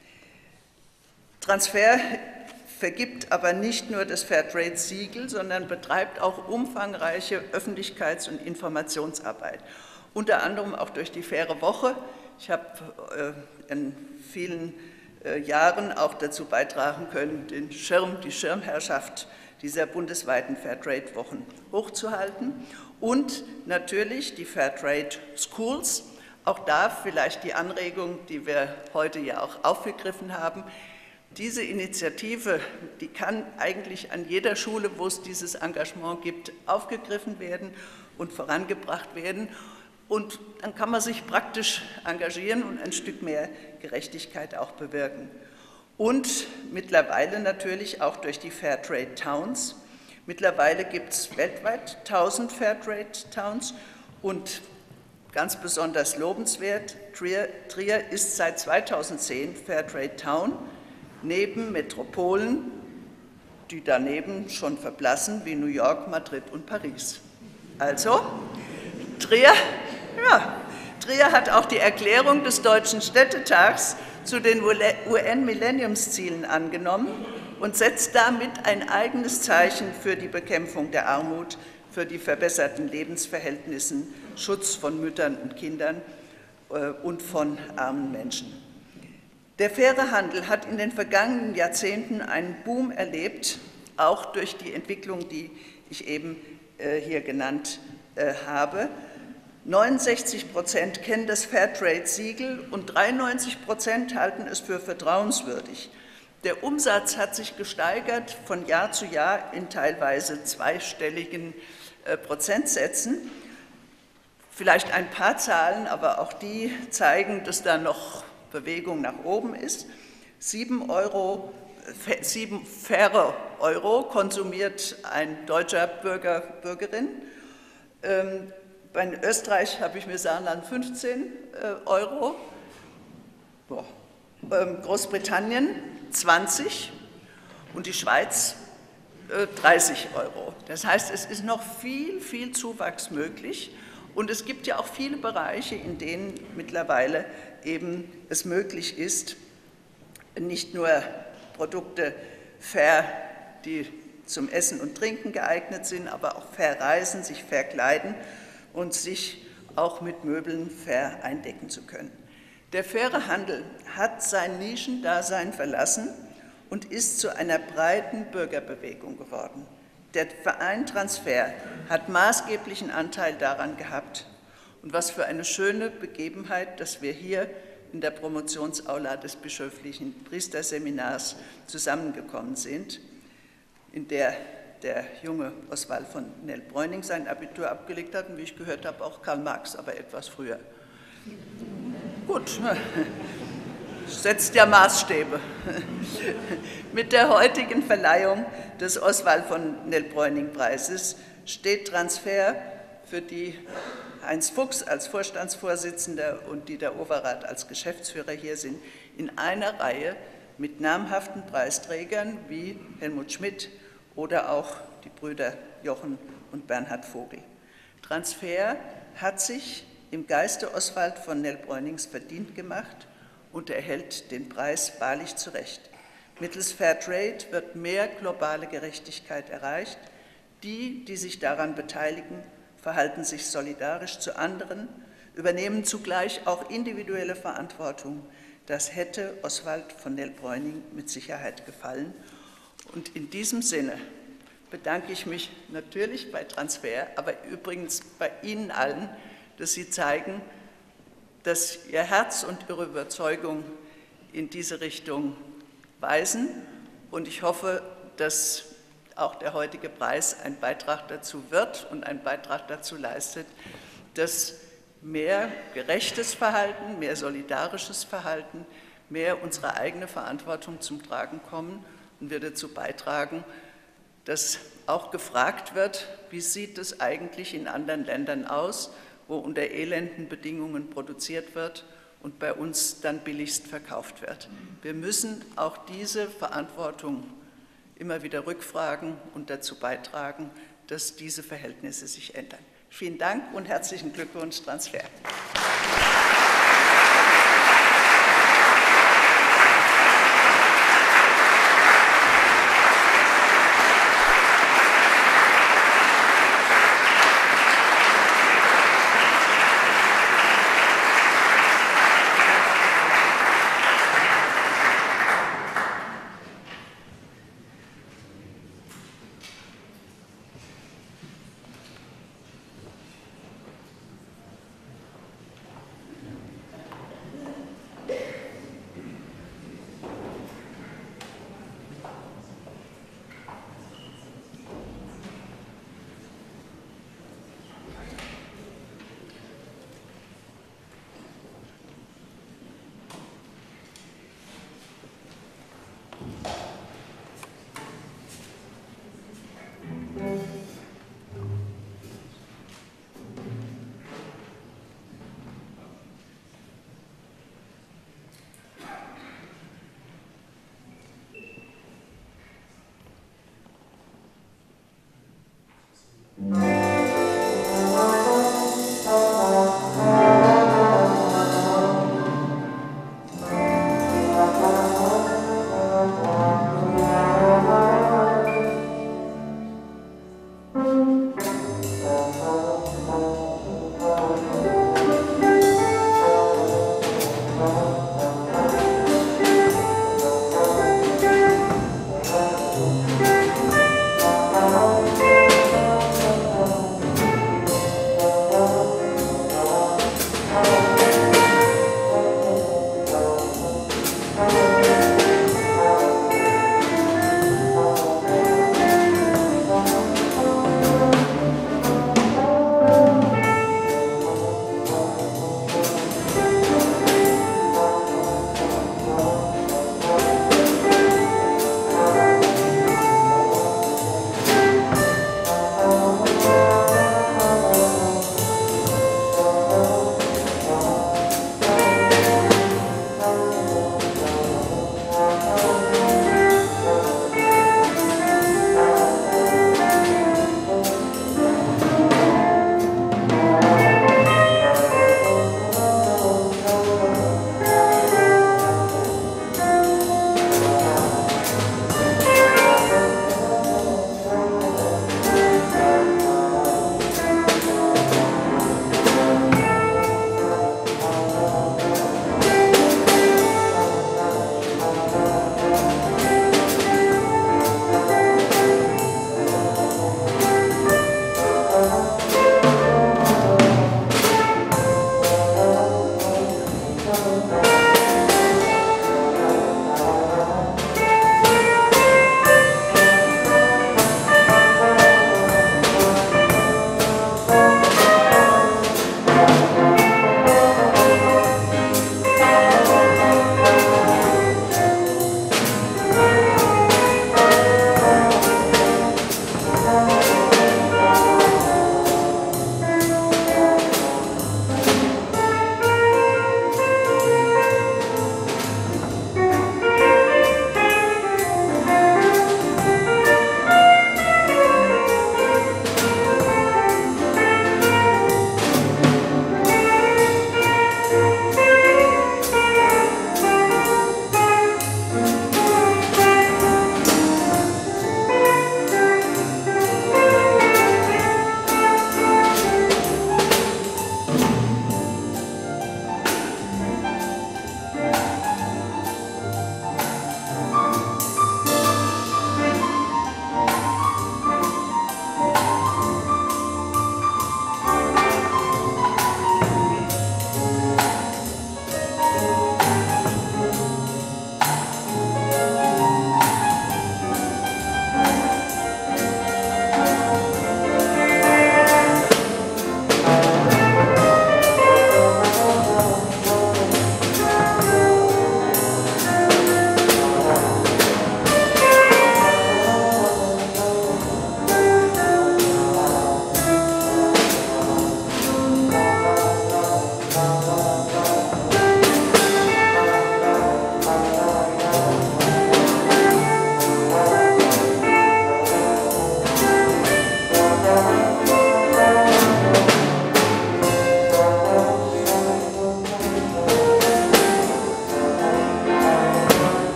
Transfer vergibt aber nicht nur das Fairtrade-Siegel, sondern betreibt auch umfangreiche Öffentlichkeits- und Informationsarbeit, unter anderem auch durch die Faire Woche. Ich habe äh, in vielen äh, Jahren auch dazu beitragen können, den Schirm, die Schirmherrschaft dieser bundesweiten Fairtrade-Wochen hochzuhalten und natürlich die Fairtrade Schools. Auch da vielleicht die Anregung, die wir heute ja auch aufgegriffen haben. Diese Initiative, die kann eigentlich an jeder Schule, wo es dieses Engagement gibt, aufgegriffen werden und vorangebracht werden. Und dann kann man sich praktisch engagieren und ein Stück mehr Gerechtigkeit auch bewirken. Und mittlerweile natürlich auch durch die Fairtrade Towns. Mittlerweile gibt es weltweit tausend Fairtrade Towns und ganz besonders lobenswert, Trier, Trier ist seit zweitausendzehn Fairtrade Town, neben Metropolen, die daneben schon verblassen, wie New York, Madrid und Paris. Also, Trier, ja, Trier hat auch die Erklärung des Deutschen Städtetags zu den U N-Millenniumszielen angenommen und setzt damit ein eigenes Zeichen für die Bekämpfung der Armut, für die verbesserten Lebensverhältnisse, Schutz von Müttern und Kindern und von armen Menschen. Der faire Handel hat in den vergangenen Jahrzehnten einen Boom erlebt, auch durch die Entwicklung, die ich eben hier genannt habe. neunundsechzig Prozent kennen das Fairtrade-Siegel und dreiundneunzig Prozent halten es für vertrauenswürdig. Der Umsatz hat sich gesteigert von Jahr zu Jahr in teilweise zweistelligen Prozentsätzen. Vielleicht ein paar Zahlen, aber auch die zeigen, dass da noch Bewegung nach oben ist. Sieben Euro, sieben faire Euro konsumiert ein deutscher Bürger, Bürgerin. Ähm, bei Österreich habe ich mir sagen lassen, fünfzehn Euro. Boah. Ähm, Großbritannien zwanzig und die Schweiz äh, dreißig Euro. Das heißt, es ist noch viel, viel Zuwachs möglich. Und es gibt ja auch viele Bereiche, in denen mittlerweile eben es möglich ist, nicht nur Produkte fair, die zum Essen und Trinken geeignet sind, aber auch fair reisen, sich fair kleiden und sich auch mit Möbeln fair eindecken zu können. Der faire Handel hat sein Nischendasein verlassen und ist zu einer breiten Bürgerbewegung geworden. Der Verein Transfer hat maßgeblichen Anteil daran gehabt. Und was für eine schöne Begebenheit, dass wir hier in der Promotionsaula des bischöflichen Priesterseminars zusammengekommen sind, in der der junge Oswald von Nell-Bräuning sein Abitur abgelegt hat und wie ich gehört habe, auch Karl Marx, aber etwas früher. Gut, setzt ja Maßstäbe. Mit der heutigen Verleihung des Oswald von Nell-Bräuning-Preises steht Transfer, für die Heinz Fuchs als Vorstandsvorsitzender und Dieter Overath als Geschäftsführer hier sind, in einer Reihe mit namhaften Preisträgern wie Helmut Schmidt oder auch die Brüder Jochen und Bernhard Vogel. Transfer hat sich im Geiste Oswald von Nell-Bräunings verdient gemacht und erhält den Preis wahrlich zurecht. Mittels Fairtrade wird mehr globale Gerechtigkeit erreicht. Die, die sich daran beteiligen, verhalten sich solidarisch zu anderen, übernehmen zugleich auch individuelle Verantwortung. Das hätte Oswald von Nell-Bräuning mit Sicherheit gefallen. Und in diesem Sinne bedanke ich mich natürlich bei Transfer, aber übrigens bei Ihnen allen, dass Sie zeigen, dass Ihr Herz und Ihre Überzeugung in diese Richtung weisen. Und ich hoffe, dass auch der heutige Preis ein Beitrag dazu wird und einen Beitrag dazu leistet, dass mehr gerechtes Verhalten, mehr solidarisches Verhalten, mehr unsere eigene Verantwortung zum Tragen kommen und wir dazu beitragen, dass auch gefragt wird, wie sieht es eigentlich in anderen Ländern aus, wo unter elenden Bedingungen produziert wird und bei uns dann billigst verkauft wird. Wir müssen auch diese Verantwortung immer wieder rückfragen und dazu beitragen, dass diese Verhältnisse sich ändern. Vielen Dank und herzlichen Glückwunsch, Transfer.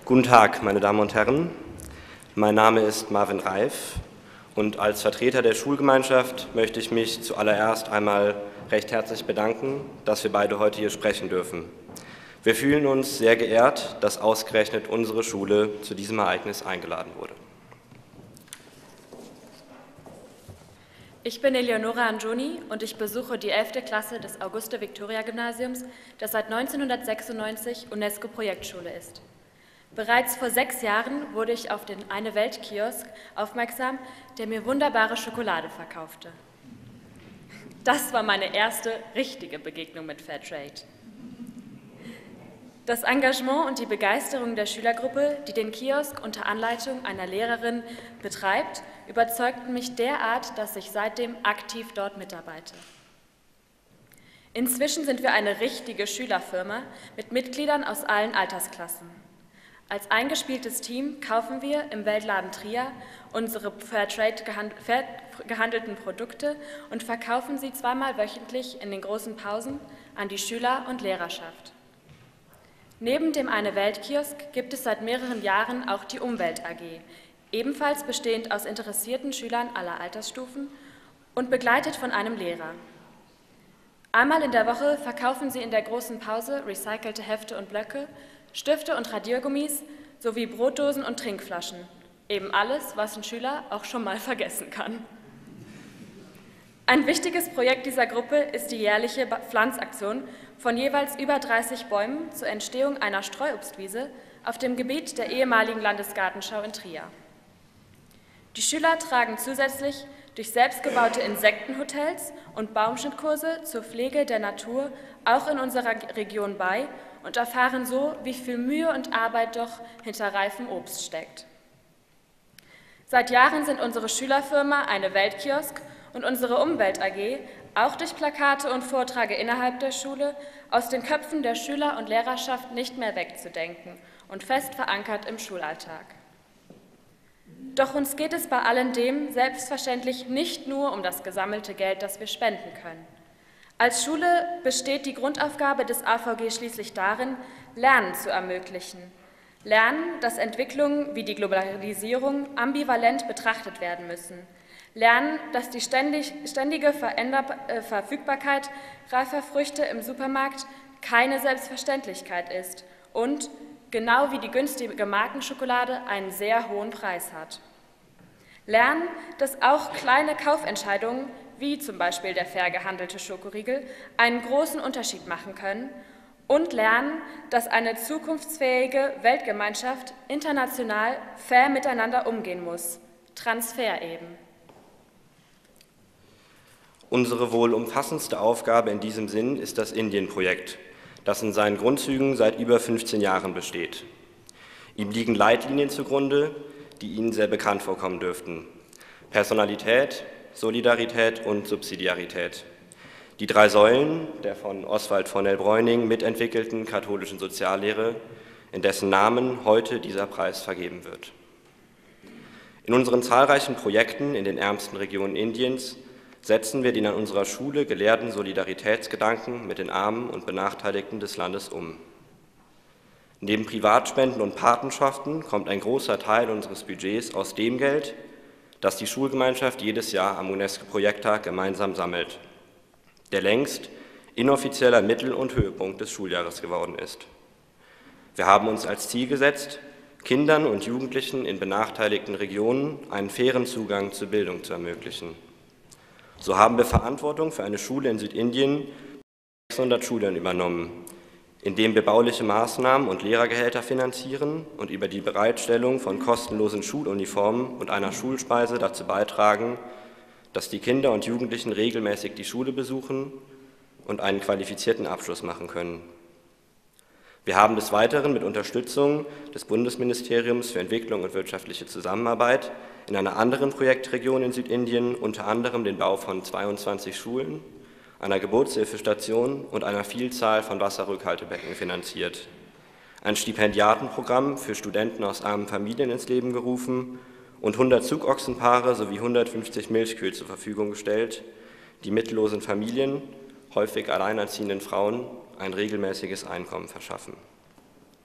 Guten Tag, meine Damen und Herren. Mein Name ist Marvin Reif und als Vertreter der Schulgemeinschaft möchte ich mich zuallererst einmal recht herzlich bedanken, dass wir beide heute hier sprechen dürfen. Wir fühlen uns sehr geehrt, dass ausgerechnet unsere Schule zu diesem Ereignis eingeladen wurde. Ich bin Eleonora Angioni und ich besuche die elfte Klasse des Auguste-Victoria-Gymnasiums, das seit neunzehnhundertsechsundneunzig UNESCO-Projektschule ist. Bereits vor sechs Jahren wurde ich auf den Eine-Welt-Kiosk aufmerksam, der mir wunderbare Schokolade verkaufte. Das war meine erste richtige Begegnung mit Fairtrade. Das Engagement und die Begeisterung der Schülergruppe, die den Kiosk unter Anleitung einer Lehrerin betreibt, überzeugten mich derart, dass ich seitdem aktiv dort mitarbeite. Inzwischen sind wir eine richtige Schülerfirma mit Mitgliedern aus allen Altersklassen. Als eingespieltes Team kaufen wir im Weltladen Trier unsere Fairtrade gehandelten Produkte und verkaufen sie zweimal wöchentlich in den großen Pausen an die Schüler und Lehrerschaft. Neben dem Eine-Welt-Kiosk gibt es seit mehreren Jahren auch die Umwelt A G, ebenfalls bestehend aus interessierten Schülern aller Altersstufen und begleitet von einem Lehrer. Einmal in der Woche verkaufen sie in der großen Pause recycelte Hefte und Blöcke, Stifte und Radiergummis sowie Brotdosen und Trinkflaschen. Eben alles, was ein Schüler auch schon mal vergessen kann. Ein wichtiges Projekt dieser Gruppe ist die jährliche Pflanzaktion von jeweils über dreißig Bäumen zur Entstehung einer Streuobstwiese auf dem Gebiet der ehemaligen Landesgartenschau in Trier. Die Schüler tragen zusätzlich durch selbstgebaute Insektenhotels und Baumschnittkurse zur Pflege der Natur auch in unserer Region bei und erfahren so, wie viel Mühe und Arbeit doch hinter reifem Obst steckt. Seit Jahren sind unsere Schülerfirma Eine-Welt-Kiosk und unsere Umwelt A G auch durch Plakate und Vorträge innerhalb der Schule aus den Köpfen der Schüler und Lehrerschaft nicht mehr wegzudenken und fest verankert im Schulalltag. Doch uns geht es bei allem dem selbstverständlich nicht nur um das gesammelte Geld, das wir spenden können. Als Schule besteht die Grundaufgabe des A V G schließlich darin, Lernen zu ermöglichen. Lernen, dass Entwicklungen wie die Globalisierung ambivalent betrachtet werden müssen. Lernen, dass die ständig, ständige Veränder äh, Verfügbarkeit reifer Früchte im Supermarkt keine Selbstverständlichkeit ist und, genau wie die günstige Markenschokolade, einen sehr hohen Preis hat. Lernen, dass auch kleine Kaufentscheidungen, wie zum Beispiel der fair gehandelte Schokoriegel, einen großen Unterschied machen können. Und lernen, dass eine zukunftsfähige Weltgemeinschaft international fair miteinander umgehen muss. Transfer eben. Unsere wohl umfassendste Aufgabe in diesem Sinn ist das Indien-Projekt, das in seinen Grundzügen seit über fünfzehn Jahren besteht. Ihm liegen Leitlinien zugrunde, die Ihnen sehr bekannt vorkommen dürften. Personalität, Solidarität und Subsidiarität. Die drei Säulen der von Oswald von Nell-Breuning mitentwickelten katholischen Soziallehre, in dessen Namen heute dieser Preis vergeben wird. In unseren zahlreichen Projekten in den ärmsten Regionen Indiens setzen wir den an unserer Schule gelehrten Solidaritätsgedanken mit den Armen und Benachteiligten des Landes um. Neben Privatspenden und Patenschaften kommt ein großer Teil unseres Budgets aus dem Geld, das die Schulgemeinschaft jedes Jahr am UNESCO-Projekttag gemeinsam sammelt, der längst inoffizieller Mittel- und Höhepunkt des Schuljahres geworden ist. Wir haben uns als Ziel gesetzt, Kindern und Jugendlichen in benachteiligten Regionen einen fairen Zugang zur Bildung zu ermöglichen. So haben wir Verantwortung für eine Schule in Südindien mit sechshundert Schülern übernommen, indem wir bauliche Maßnahmen und Lehrergehälter finanzieren und über die Bereitstellung von kostenlosen Schuluniformen und einer Schulspeise dazu beitragen, dass die Kinder und Jugendlichen regelmäßig die Schule besuchen und einen qualifizierten Abschluss machen können. Wir haben des Weiteren mit Unterstützung des Bundesministeriums für Entwicklung und wirtschaftliche Zusammenarbeit in einer anderen Projektregion in Südindien unter anderem den Bau von zweiundzwanzig Schulen, einer Geburtshilfestation und einer Vielzahl von Wasserrückhaltebecken finanziert, ein Stipendiatenprogramm für Studenten aus armen Familien ins Leben gerufen und hundert Zugochsenpaare sowie hundertfünfzig Milchkühe zur Verfügung gestellt, die mittellosen Familien, häufig alleinerziehenden Frauen, ein regelmäßiges Einkommen verschaffen.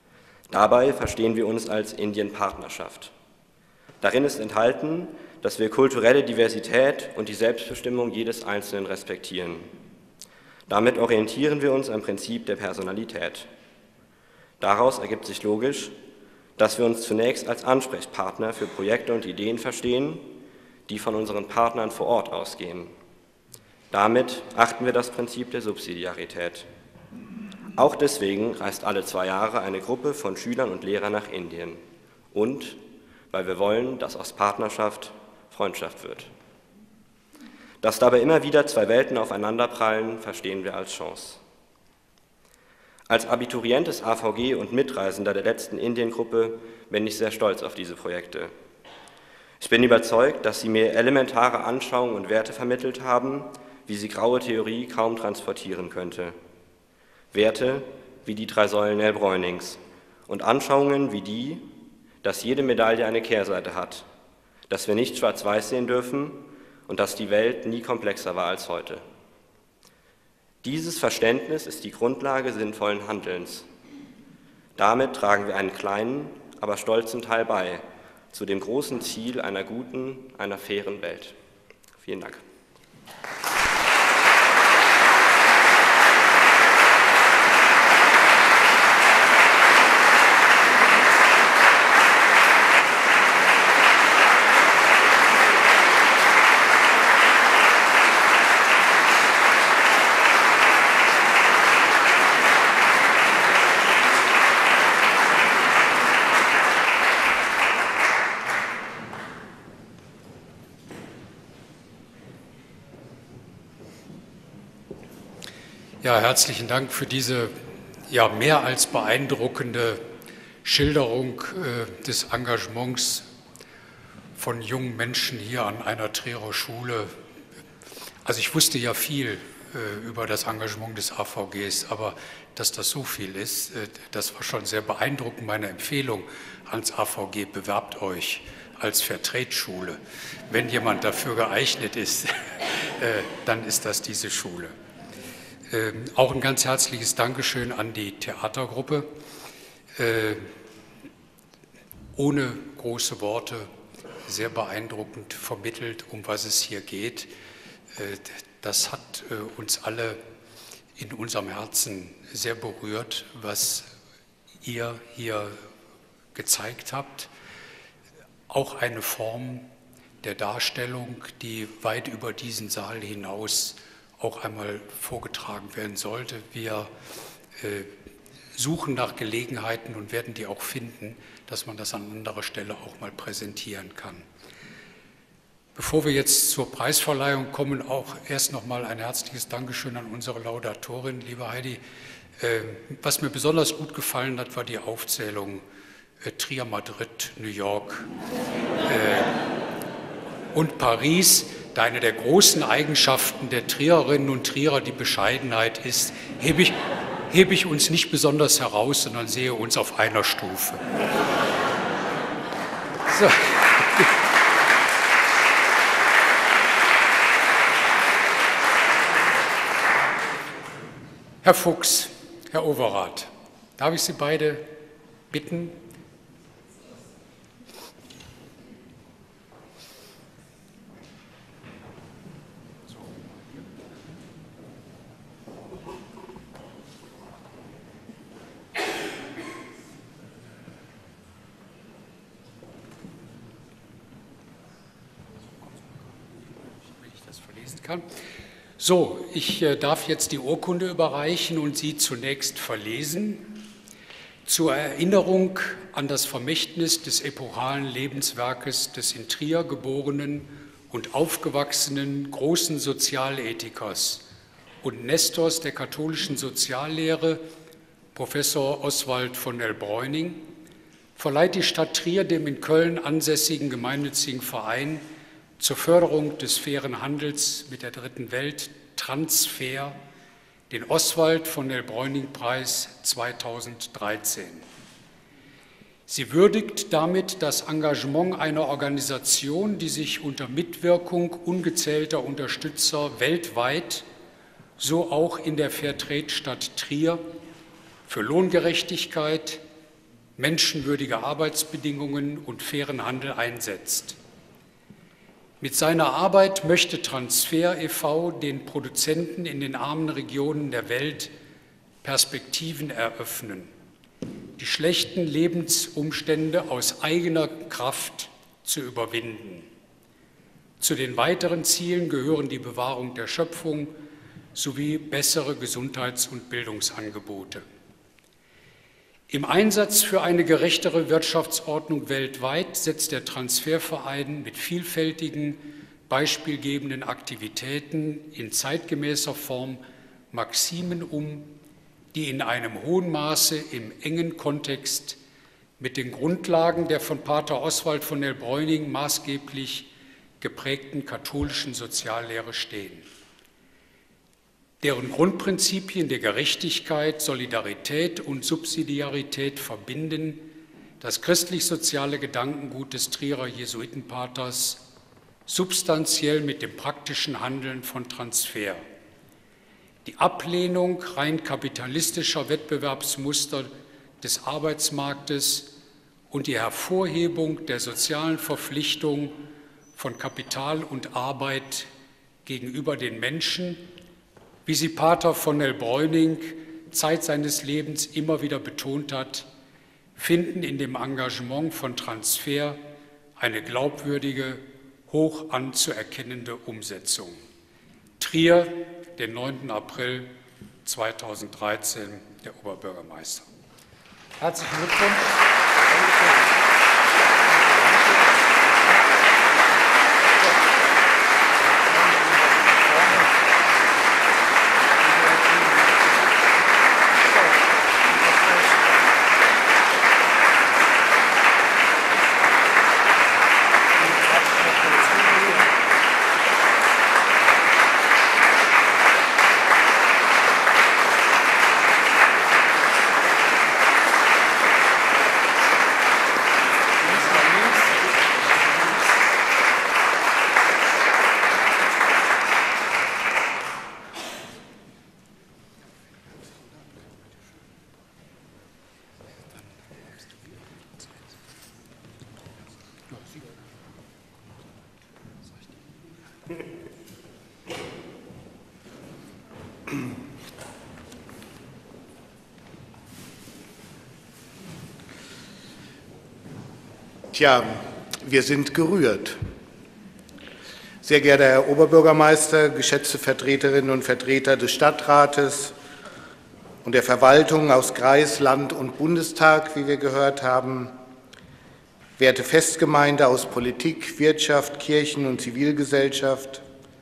Dabei verstehen wir uns als Indien-Partnerschaft. Darin ist enthalten, dass wir kulturelle Diversität und die Selbstbestimmung jedes Einzelnen respektieren. Damit orientieren wir uns am Prinzip der Personalität. Daraus ergibt sich logisch, dass wir uns zunächst als Ansprechpartner für Projekte und Ideen verstehen, die von unseren Partnern vor Ort ausgehen. Damit achten wir das Prinzip der Subsidiarität. Auch deswegen reist alle zwei Jahre eine Gruppe von Schülern und Lehrern nach Indien. Und weil wir wollen, dass aus Partnerschaft Freundschaft wird. Dass dabei immer wieder zwei Welten aufeinanderprallen, verstehen wir als Chance. Als Abiturient des A V G und Mitreisender der letzten Indiengruppe bin ich sehr stolz auf diese Projekte. Ich bin überzeugt, dass sie mir elementare Anschauungen und Werte vermittelt haben, wie sie graue Theorie kaum transportieren könnte. Werte wie die drei Säulen Nell Breunings und Anschauungen wie die, dass jede Medaille eine Kehrseite hat, dass wir nicht schwarz-weiß sehen dürfen und dass die Welt nie komplexer war als heute. Dieses Verständnis ist die Grundlage sinnvollen Handelns. Damit tragen wir einen kleinen, aber stolzen Teil bei zu dem großen Ziel einer guten, einer fairen Welt. Vielen Dank. Ja, herzlichen Dank für diese ja, mehr als beeindruckende Schilderung äh, des Engagements von jungen Menschen hier an einer Trierer Schule. Also ich wusste ja viel äh, über das Engagement des A V Gs, aber dass das so viel ist, äh, das war schon sehr beeindruckend. Meine Empfehlung ans A V G: bewerbt euch als Vertretschule. Wenn jemand dafür geeignet ist, äh, dann ist das diese Schule. Ähm, auch ein ganz herzliches Dankeschön an die Theatergruppe. Äh, ohne große Worte, sehr beeindruckend vermittelt, um was es hier geht. Äh, das hat äh, uns alle in unserem Herzen sehr berührt, was ihr hier gezeigt habt. Auch eine Form der Darstellung, die weit über diesen Saal hinaus auch einmal vorgetragen werden sollte. Wir äh, suchen nach Gelegenheiten und werden die auch finden, dass man das an anderer Stelle auch mal präsentieren kann. Bevor wir jetzt zur Preisverleihung kommen, auch erst noch mal ein herzliches Dankeschön an unsere Laudatorin, liebe Heidi. Äh, was mir besonders gut gefallen hat, war die Aufzählung äh, Trier, Madrid, New York äh, und Paris. Eine der großen Eigenschaften der Trierinnen und Trierer, die Bescheidenheit ist, hebe ich, hebe ich uns nicht besonders heraus, sondern sehe uns auf einer Stufe. So. Herr Fuchs, Herr Overath, darf ich Sie beide bitten? Kann. So, ich äh, darf jetzt die Urkunde überreichen und sie zunächst verlesen. Zur Erinnerung an das Vermächtnis des epochalen Lebenswerkes des in Trier geborenen und aufgewachsenen großen Sozialethikers und Nestors der katholischen Soziallehre, Professor Oswald von Nell Breuning, verleiht die Stadt Trier dem in Köln ansässigen gemeinnützigen Verein zur Förderung des fairen Handels mit der Dritten Welt, Transfer, den Oswald von Nell Breuning Preis zweitausenddreizehn. Sie würdigt damit das Engagement einer Organisation, die sich unter Mitwirkung ungezählter Unterstützer weltweit, so auch in der Fairtrade-Stadt Trier, für Lohngerechtigkeit, menschenwürdige Arbeitsbedingungen und fairen Handel einsetzt. Mit seiner Arbeit möchte Transfer e V den Produzenten in den armen Regionen der Welt Perspektiven eröffnen, die schlechten Lebensumstände aus eigener Kraft zu überwinden. Zu den weiteren Zielen gehören die Bewahrung der Schöpfung sowie bessere Gesundheits- und Bildungsangebote. Im Einsatz für eine gerechtere Wirtschaftsordnung weltweit setzt der Transferverein mit vielfältigen, beispielgebenden Aktivitäten in zeitgemäßer Form Maximen um, die in einem hohen Maße im engen Kontext mit den Grundlagen der von Pater Oswald von Nell Bräuning maßgeblich geprägten katholischen Soziallehre stehen. Deren Grundprinzipien der Gerechtigkeit, Solidarität und Subsidiarität verbinden das christlich-soziale Gedankengut des Trierer Jesuitenpaters substanziell mit dem praktischen Handeln von Transfer. Die Ablehnung rein kapitalistischer Wettbewerbsmuster des Arbeitsmarktes und die Hervorhebung der sozialen Verpflichtung von Kapital und Arbeit gegenüber den Menschen, wie sie Pater von Nell Bräuning Zeit seines Lebens immer wieder betont hat, finden in dem Engagement von Transfer eine glaubwürdige, hoch anzuerkennende Umsetzung. Trier, den neunten April zweitausenddreizehn, der Oberbürgermeister. Herzlichen Glückwunsch. Tja, wir sind gerührt. Sehr geehrter Herr Oberbürgermeister, geschätzte Vertreterinnen und Vertreter des Stadtrates und der Verwaltung aus Kreis, Land und Bundestag, wie wir gehört haben, werte Festgemeinde aus Politik, Wirtschaft, Kirchen und Zivilgesellschaft,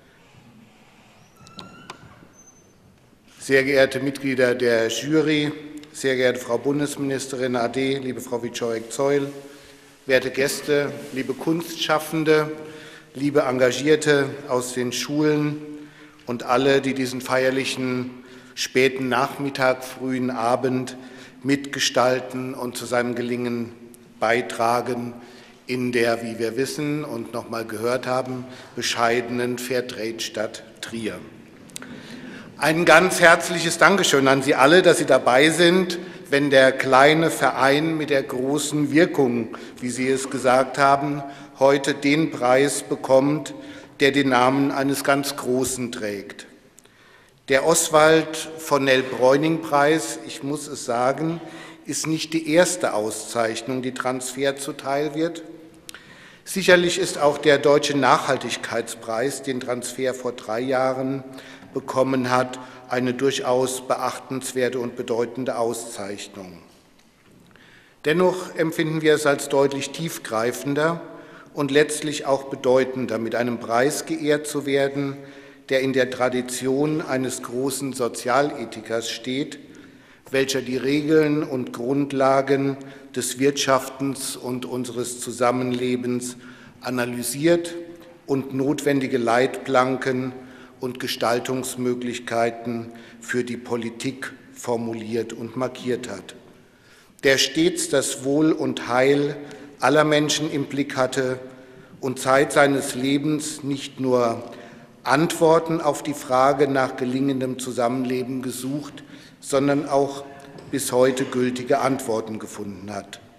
sehr geehrte Mitglieder der Jury, sehr geehrte Frau Bundesministerin A D, liebe Frau Wieczorek-Zeul, werte Gäste, liebe Kunstschaffende, liebe Engagierte aus den Schulen und alle, die diesen feierlichen späten Nachmittag, frühen Abend mitgestalten und zu seinem Gelingen beitragen in der, wie wir wissen und noch mal gehört haben, bescheidenen Fairtrade-Stadt Trier. Ein ganz herzliches Dankeschön an Sie alle, dass Sie dabei sind, wenn der kleine Verein mit der großen Wirkung, wie Sie es gesagt haben, heute den Preis bekommt, der den Namen eines ganz Großen trägt. Der Oswald von Nell Bräuning Preis, ich muss es sagen, ist nicht die erste Auszeichnung, die Transfer zuteil wird. Sicherlich ist auch der Deutsche Nachhaltigkeitspreis, den Transfer vor drei Jahren bekommen hat, eine durchaus beachtenswerte und bedeutende Auszeichnung. Dennoch empfinden wir es als deutlich tiefgreifender und letztlich auch bedeutender, mit einem Preis geehrt zu werden, der in der Tradition eines großen Sozialethikers steht, welcher die Regeln und Grundlagen des Wirtschaftens und unseres Zusammenlebens analysiert und notwendige Leitplanken und Gestaltungsmöglichkeiten für die Politik formuliert und markiert hat, der stets das Wohl und Heil aller Menschen im Blick hatte und Zeit seines Lebens nicht nur Antworten auf die Frage nach gelingendem Zusammenleben gesucht, sondern auch bis heute gültige Antworten gefunden hat.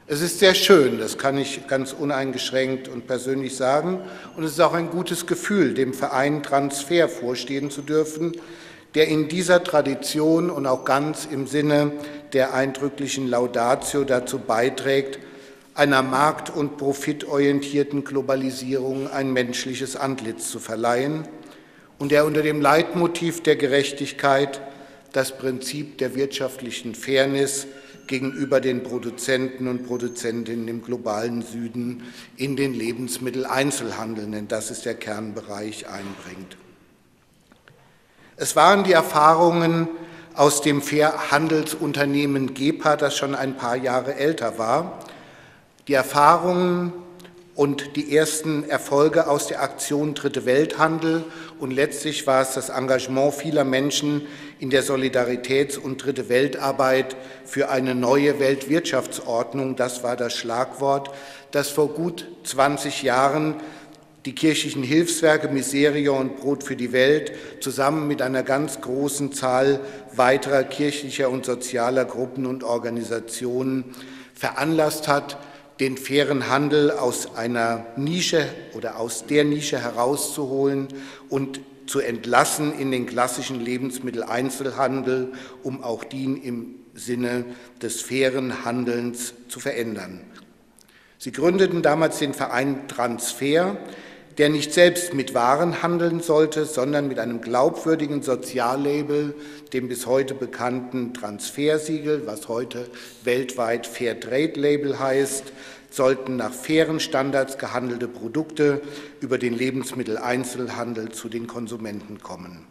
Es ist sehr schön, das kann ich ganz uneingeschränkt und persönlich sagen, und es ist auch ein gutes Gefühl, dem Verein Transfer vorstehen zu dürfen, der in dieser Tradition und auch ganz im Sinne der eindrücklichen Laudatio dazu beiträgt, einer markt- und profitorientierten Globalisierung ein menschliches Antlitz zu verleihen und der unter dem Leitmotiv der Gerechtigkeit das Prinzip der wirtschaftlichen Fairness gegenüber den Produzenten und Produzentinnen im globalen Süden in den Lebensmitteleinzelhandel, denn das ist der Kernbereich, einbringt. Es waren die Erfahrungen aus dem Fairhandelsunternehmen Gepa, das schon ein paar Jahre älter war, die Erfahrungen und die ersten Erfolge aus der Aktion Dritte Welthandel, und letztlich war es das Engagement vieler Menschen in der Solidaritäts- und Dritte Weltarbeit für eine neue Weltwirtschaftsordnung, das war das Schlagwort, das vor gut zwanzig Jahren die kirchlichen Hilfswerke Miserior und Brot für die Welt zusammen mit einer ganz großen Zahl weiterer kirchlicher und sozialer Gruppen und Organisationen veranlasst hat, den fairen Handel aus einer Nische oder aus der Nische herauszuholen und zu entlassen in den klassischen Lebensmitteleinzelhandel, um auch den im Sinne des fairen Handelns zu verändern. Sie gründeten damals den Verein Transfer, der nicht selbst mit Waren handeln sollte, sondern mit einem glaubwürdigen Soziallabel, dem bis heute bekannten Transfersiegel, was heute weltweit Fairtrade-Label heißt, sollten nach fairen Standards gehandelte Produkte über den Lebensmitteleinzelhandel zu den Konsumenten kommen.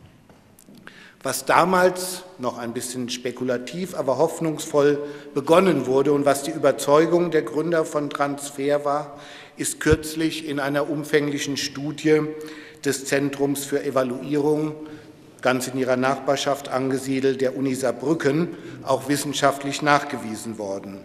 Was damals noch ein bisschen spekulativ, aber hoffnungsvoll begonnen wurde und was die Überzeugung der Gründer von Transfer war, ist kürzlich in einer umfänglichen Studie des Zentrums für Evaluierung, ganz in ihrer Nachbarschaft angesiedelt, der Uni Saarbrücken, auch wissenschaftlich nachgewiesen worden.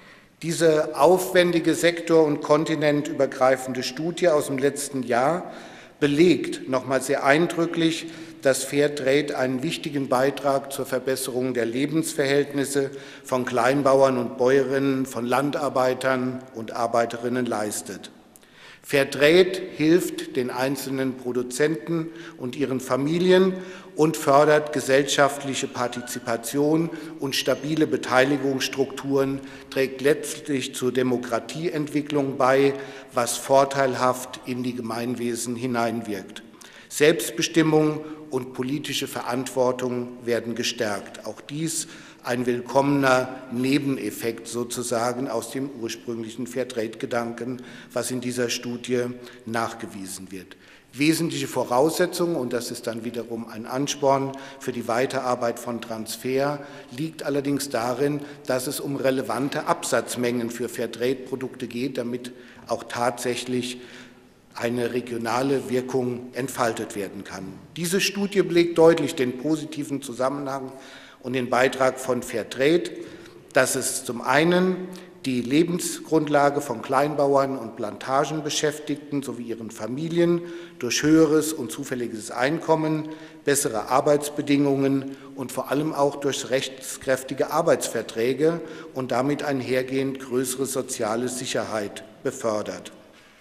Diese aufwendige sektor- und kontinentübergreifende Studie aus dem letzten Jahr belegt nochmal sehr eindrücklich, dass Fairtrade einen wichtigen Beitrag zur Verbesserung der Lebensverhältnisse von Kleinbauern und Bäuerinnen, von Landarbeitern und Arbeiterinnen leistet. Fairtrade hilft den einzelnen Produzenten und ihren Familien und fördert gesellschaftliche Partizipation und stabile Beteiligungsstrukturen, trägt letztlich zur Demokratieentwicklung bei, was vorteilhaft in die Gemeinwesen hineinwirkt. Selbstbestimmung und politische Verantwortung werden gestärkt. Auch dies ein willkommener Nebeneffekt sozusagen aus dem ursprünglichen Fairtrade-Gedanken, was in dieser Studie nachgewiesen wird. Wesentliche Voraussetzung, und das ist dann wiederum ein Ansporn für die Weiterarbeit von Transfer, liegt allerdings darin, dass es um relevante Absatzmengen für Fairtrade-Produkte geht, damit auch tatsächlich eine regionale Wirkung entfaltet werden kann. Diese Studie belegt deutlich den positiven Zusammenhang und den Beitrag von Fairtrade, dass es zum einen die Lebensgrundlage von Kleinbauern und Plantagenbeschäftigten sowie ihren Familien durch höheres und zufälliges Einkommen, bessere Arbeitsbedingungen und vor allem auch durch rechtskräftige Arbeitsverträge und damit einhergehend größere soziale Sicherheit befördert.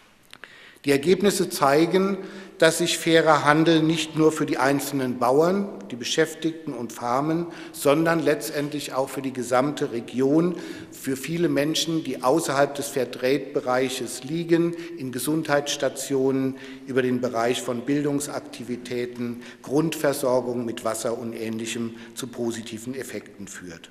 Die Ergebnisse zeigen, dass sich fairer Handel nicht nur für die einzelnen Bauern, die Beschäftigten und Farmen, sondern letztendlich auch für die gesamte Region, für viele Menschen, die außerhalb des Fairtrade-Bereiches liegen, in Gesundheitsstationen, über den Bereich von Bildungsaktivitäten, Grundversorgung mit Wasser und Ähnlichem zu positiven Effekten führt.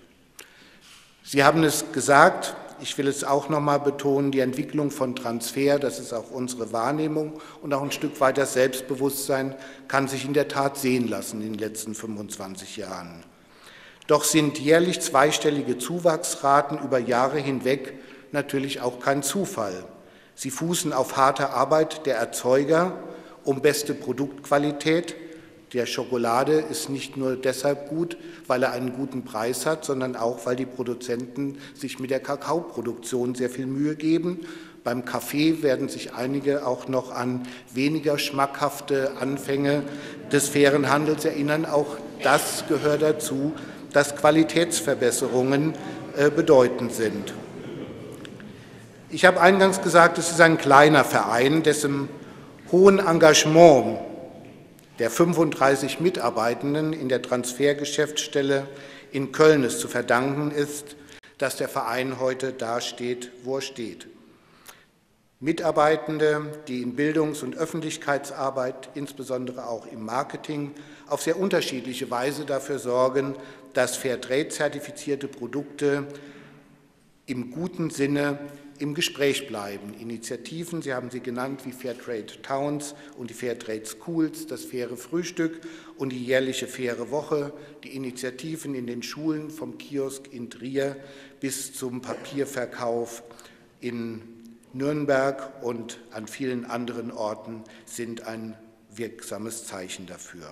Sie haben es gesagt, ich will es auch noch mal betonen, die Entwicklung von Transfer, das ist auch unsere Wahrnehmung und auch ein Stück weit das Selbstbewusstsein, kann sich in der Tat sehen lassen in den letzten fünfundzwanzig Jahren. Doch sind jährlich zweistellige Zuwachsraten über Jahre hinweg natürlich auch kein Zufall. Sie fußen auf harter Arbeit der Erzeuger um beste Produktqualität. Der Schokolade ist nicht nur deshalb gut, weil er einen guten Preis hat, sondern auch, weil die Produzenten sich mit der Kakaoproduktion sehr viel Mühe geben. Beim Kaffee werden sich einige auch noch an weniger schmackhafte Anfänge des fairen Handels erinnern. Auch das gehört dazu, dass Qualitätsverbesserungen bedeutend sind. Ich habe eingangs gesagt, es ist ein kleiner Verein, dessen hohen Engagement der fünfunddreißig Mitarbeitenden in der Transfergeschäftsstelle in Köln es zu verdanken ist, dass der Verein heute dasteht, wo er steht. Mitarbeitende, die in Bildungs- und Öffentlichkeitsarbeit, insbesondere auch im Marketing, auf sehr unterschiedliche Weise dafür sorgen, dass Fairtrade-zertifizierte Produkte im guten Sinne im Gespräch bleiben. Initiativen, Sie haben sie genannt, wie Fairtrade Towns und die Fairtrade Schools, das faire Frühstück und die jährliche faire Woche, die Initiativen in den Schulen vom Kiosk in Trier bis zum Papierverkauf in Nürnberg und an vielen anderen Orten sind ein wirksames Zeichen dafür.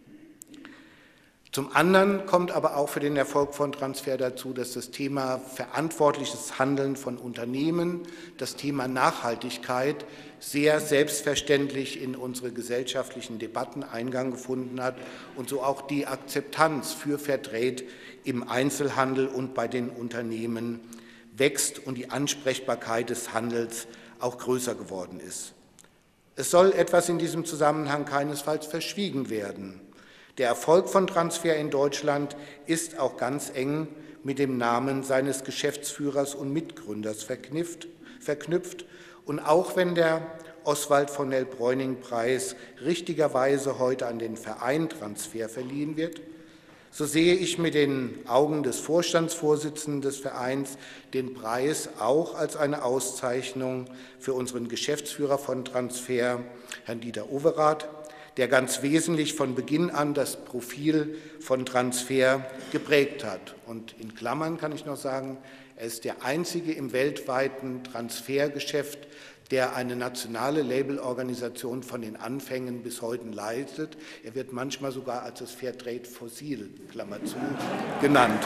Zum anderen kommt aber auch für den Erfolg von Transfer dazu, dass das Thema verantwortliches Handeln von Unternehmen, das Thema Nachhaltigkeit sehr selbstverständlich in unsere gesellschaftlichen Debatten Eingang gefunden hat und so auch die Akzeptanz für Fairtrade im Einzelhandel und bei den Unternehmen wächst und die Ansprechbarkeit des Handels auch größer geworden ist. Es soll etwas in diesem Zusammenhang keinesfalls verschwiegen werden. Der Erfolg von Transfer in Deutschland ist auch ganz eng mit dem Namen seines Geschäftsführers und Mitgründers verknüpft. verknüpft. Und auch wenn der Oswald von Nell-Bräuning-Preis richtigerweise heute an den Verein Transfer verliehen wird, so sehe ich mit den Augen des Vorstandsvorsitzenden des Vereins den Preis auch als eine Auszeichnung für unseren Geschäftsführer von Transfer, Herrn Dieter Overath, der ganz wesentlich von Beginn an das Profil von Transfer geprägt hat. Und in Klammern kann ich noch sagen, er ist der einzige im weltweiten Transfergeschäft, der eine nationale Labelorganisation von den Anfängen bis heute leitet. Er wird manchmal sogar als das Fairtrade Fossil, Klammer zu, genannt.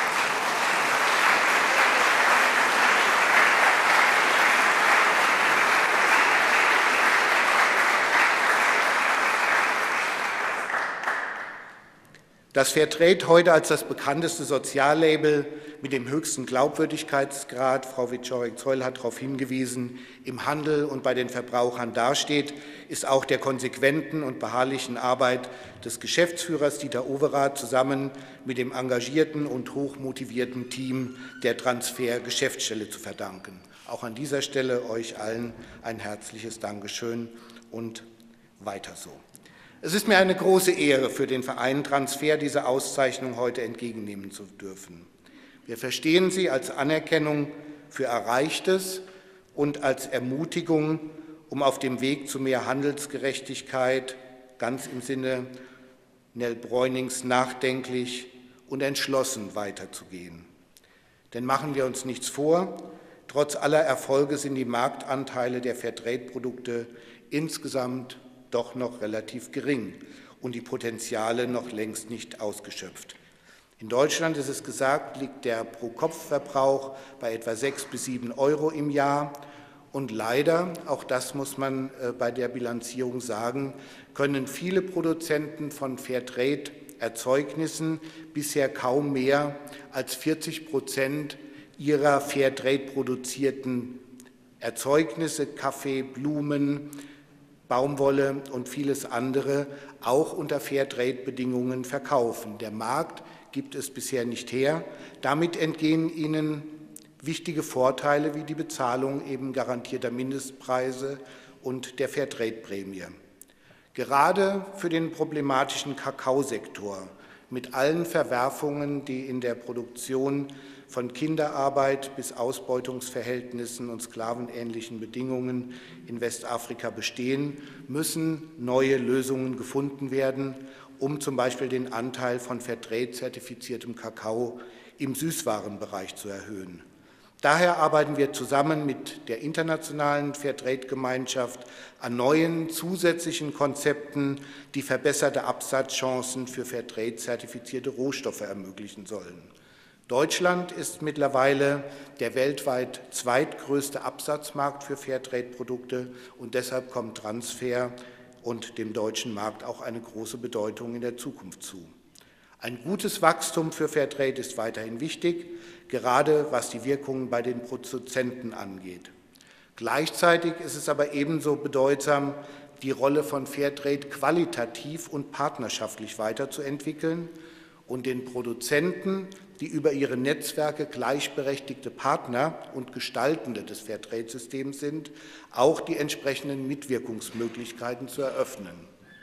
Das Fairtrade heute als das bekannteste Soziallabel mit dem höchsten Glaubwürdigkeitsgrad, Frau Wieczorek-Zeul hat darauf hingewiesen, im Handel und bei den Verbrauchern dasteht, ist auch der konsequenten und beharrlichen Arbeit des Geschäftsführers Dieter Overath zusammen mit dem engagierten und hochmotivierten Team der Transfer-Geschäftsstelle zu verdanken. Auch an dieser Stelle euch allen ein herzliches Dankeschön und weiter so. Es ist mir eine große Ehre, für den Verein Transfer diese Auszeichnung heute entgegennehmen zu dürfen. Wir verstehen sie als Anerkennung für Erreichtes und als Ermutigung, um auf dem Weg zu mehr Handelsgerechtigkeit, ganz im Sinne Nell-Bräunings, nachdenklich und entschlossen weiterzugehen. Denn machen wir uns nichts vor, trotz aller Erfolge sind die Marktanteile der Fairtrade-Produkte insgesamt doch noch relativ gering und die Potenziale noch längst nicht ausgeschöpft. In Deutschland, ist es gesagt, liegt der Pro-Kopf-Verbrauch bei etwa sechs bis sieben Euro im Jahr. Und leider, auch das muss man bei der Bilanzierung sagen, können viele Produzenten von Fairtrade-Erzeugnissen bisher kaum mehr als vierzig Prozent ihrer Fairtrade-produzierten Erzeugnisse, Kaffee, Blumen, Baumwolle und vieles andere auch unter Fairtrade-Bedingungen verkaufen. Der Markt gibt es bisher nicht her. Damit entgehen ihnen wichtige Vorteile wie die Bezahlung eben garantierter Mindestpreise und der Fairtrade-Prämie. Gerade für den problematischen Kakaosektor mit allen Verwerfungen, die in der Produktion von Kinderarbeit bis Ausbeutungsverhältnissen und sklavenähnlichen Bedingungen in Westafrika bestehen, müssen neue Lösungen gefunden werden, um zum Beispiel den Anteil von Fairtrade-zertifiziertem Kakao im Süßwarenbereich zu erhöhen. Daher arbeiten wir zusammen mit der internationalen Fairtrade-Gemeinschaft an neuen zusätzlichen Konzepten, die verbesserte Absatzchancen für Fairtrade-zertifizierte Rohstoffe ermöglichen sollen. Deutschland ist mittlerweile der weltweit zweitgrößte Absatzmarkt für Fairtrade-Produkte und deshalb kommt Transfer und dem deutschen Markt auch eine große Bedeutung in der Zukunft zu. Ein gutes Wachstum für Fairtrade ist weiterhin wichtig, gerade was die Wirkungen bei den Produzenten angeht. Gleichzeitig ist es aber ebenso bedeutsam, die Rolle von Fairtrade qualitativ und partnerschaftlich weiterzuentwickeln und den Produzenten, die über ihre Netzwerke gleichberechtigte Partner und Gestaltende des Fairtrade-Systems sind, auch die entsprechenden Mitwirkungsmöglichkeiten zu eröffnen.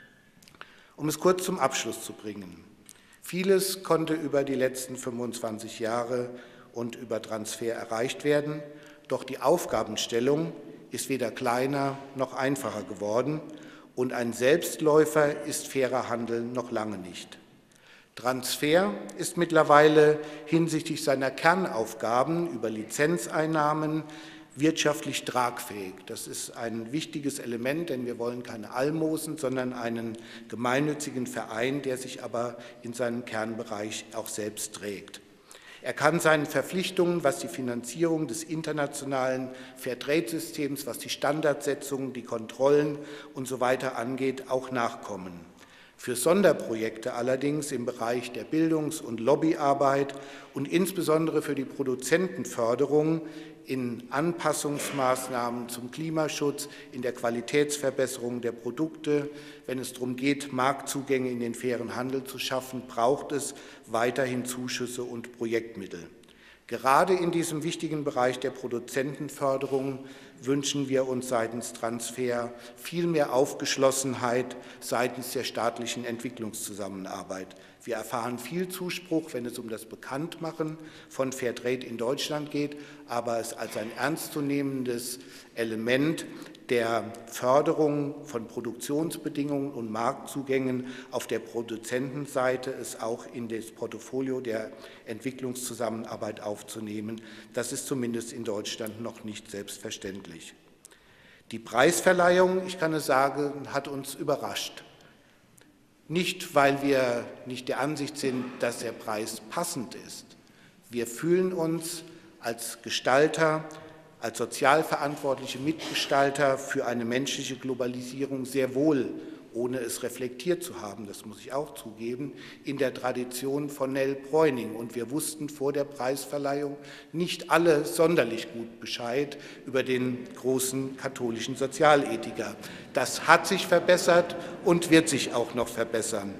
Um es kurz zum Abschluss zu bringen. Vieles konnte über die letzten fünfundzwanzig Jahre und über Transfer erreicht werden, doch die Aufgabenstellung ist weder kleiner noch einfacher geworden und ein Selbstläufer ist fairer Handel noch lange nicht. Transfer ist mittlerweile hinsichtlich seiner Kernaufgaben über Lizenzeinnahmen wirtschaftlich tragfähig. Das ist ein wichtiges Element, denn wir wollen keine Almosen, sondern einen gemeinnützigen Verein, der sich aber in seinem Kernbereich auch selbst trägt. Er kann seinen Verpflichtungen, was die Finanzierung des internationalen Fairtrade-Systems, was die Standardsetzung, die Kontrollen und so weiter angeht, auch nachkommen. Für Sonderprojekte allerdings im Bereich der Bildungs- und Lobbyarbeit und insbesondere für die Produzentenförderung in Anpassungsmaßnahmen zum Klimaschutz, in der Qualitätsverbesserung der Produkte, wenn es darum geht, Marktzugänge in den fairen Handel zu schaffen, braucht es weiterhin Zuschüsse und Projektmittel. Gerade in diesem wichtigen Bereich der Produzentenförderung wünschen wir uns seitens Transfer viel mehr Aufgeschlossenheit seitens der staatlichen Entwicklungszusammenarbeit. Wir erfahren viel Zuspruch, wenn es um das Bekanntmachen von Fairtrade in Deutschland geht, aber es als ein ernstzunehmendes Element der Förderung von Produktionsbedingungen und Marktzugängen auf der Produzentenseite es auch in das Portfolio der Entwicklungszusammenarbeit aufzunehmen. Das ist zumindest in Deutschland noch nicht selbstverständlich. Die Preisverleihung, ich kann es sagen, hat uns überrascht. Nicht, weil wir nicht der Ansicht sind, dass der Preis passend ist. Wir fühlen uns als Gestalter, als sozial verantwortliche Mitgestalter für eine menschliche Globalisierung sehr wohl, ohne es reflektiert zu haben, das muss ich auch zugeben, in der Tradition von Nell Bräuning. Und wir wussten vor der Preisverleihung nicht alle sonderlich gut Bescheid über den großen katholischen Sozialethiker. Das hat sich verbessert und wird sich auch noch verbessern.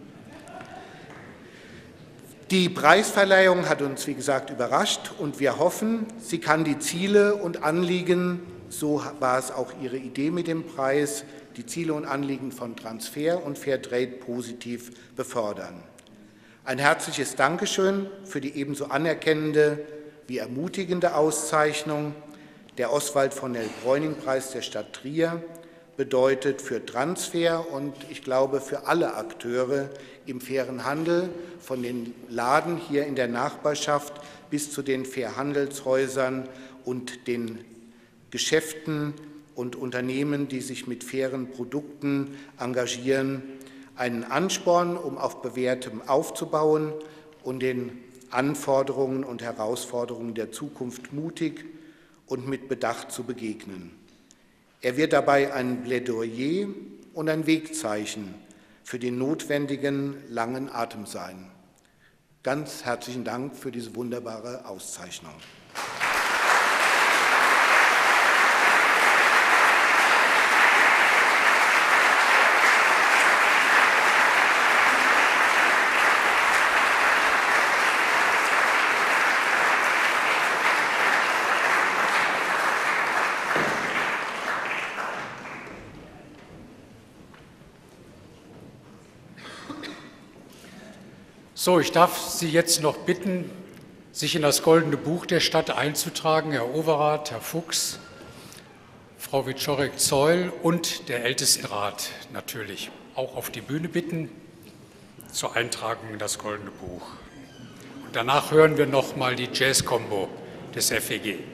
Die Preisverleihung hat uns, wie gesagt, überrascht und wir hoffen, sie kann die Ziele und Anliegen, so war es auch Ihre Idee mit dem Preis, die Ziele und Anliegen von Transfer und Fairtrade positiv befördern. Ein herzliches Dankeschön für die ebenso anerkennende wie ermutigende Auszeichnung. Der Oswald von Nell-Bräuning-Preis der Stadt Trier bedeutet für Transfer und ich glaube für alle Akteure im fairen Handel, von den Laden hier in der Nachbarschaft bis zu den Fairhandelshäusern und den Geschäften und Unternehmen, die sich mit fairen Produkten engagieren, einen Ansporn, um auf Bewährtem aufzubauen und den Anforderungen und Herausforderungen der Zukunft mutig und mit Bedacht zu begegnen. Er wird dabei ein Plädoyer und ein Wegzeichen für den notwendigen langen Atem sein. Ganz herzlichen Dank für diese wunderbare Auszeichnung. So, ich darf Sie jetzt noch bitten, sich in das Goldene Buch der Stadt einzutragen, Herr Overath, Herr Fuchs, Frau Wieczorek-Zeul und der Ältestenrat natürlich auch auf die Bühne bitten zur Eintragung in das Goldene Buch. Und danach hören wir noch mal die Jazz-Kombo des F E G.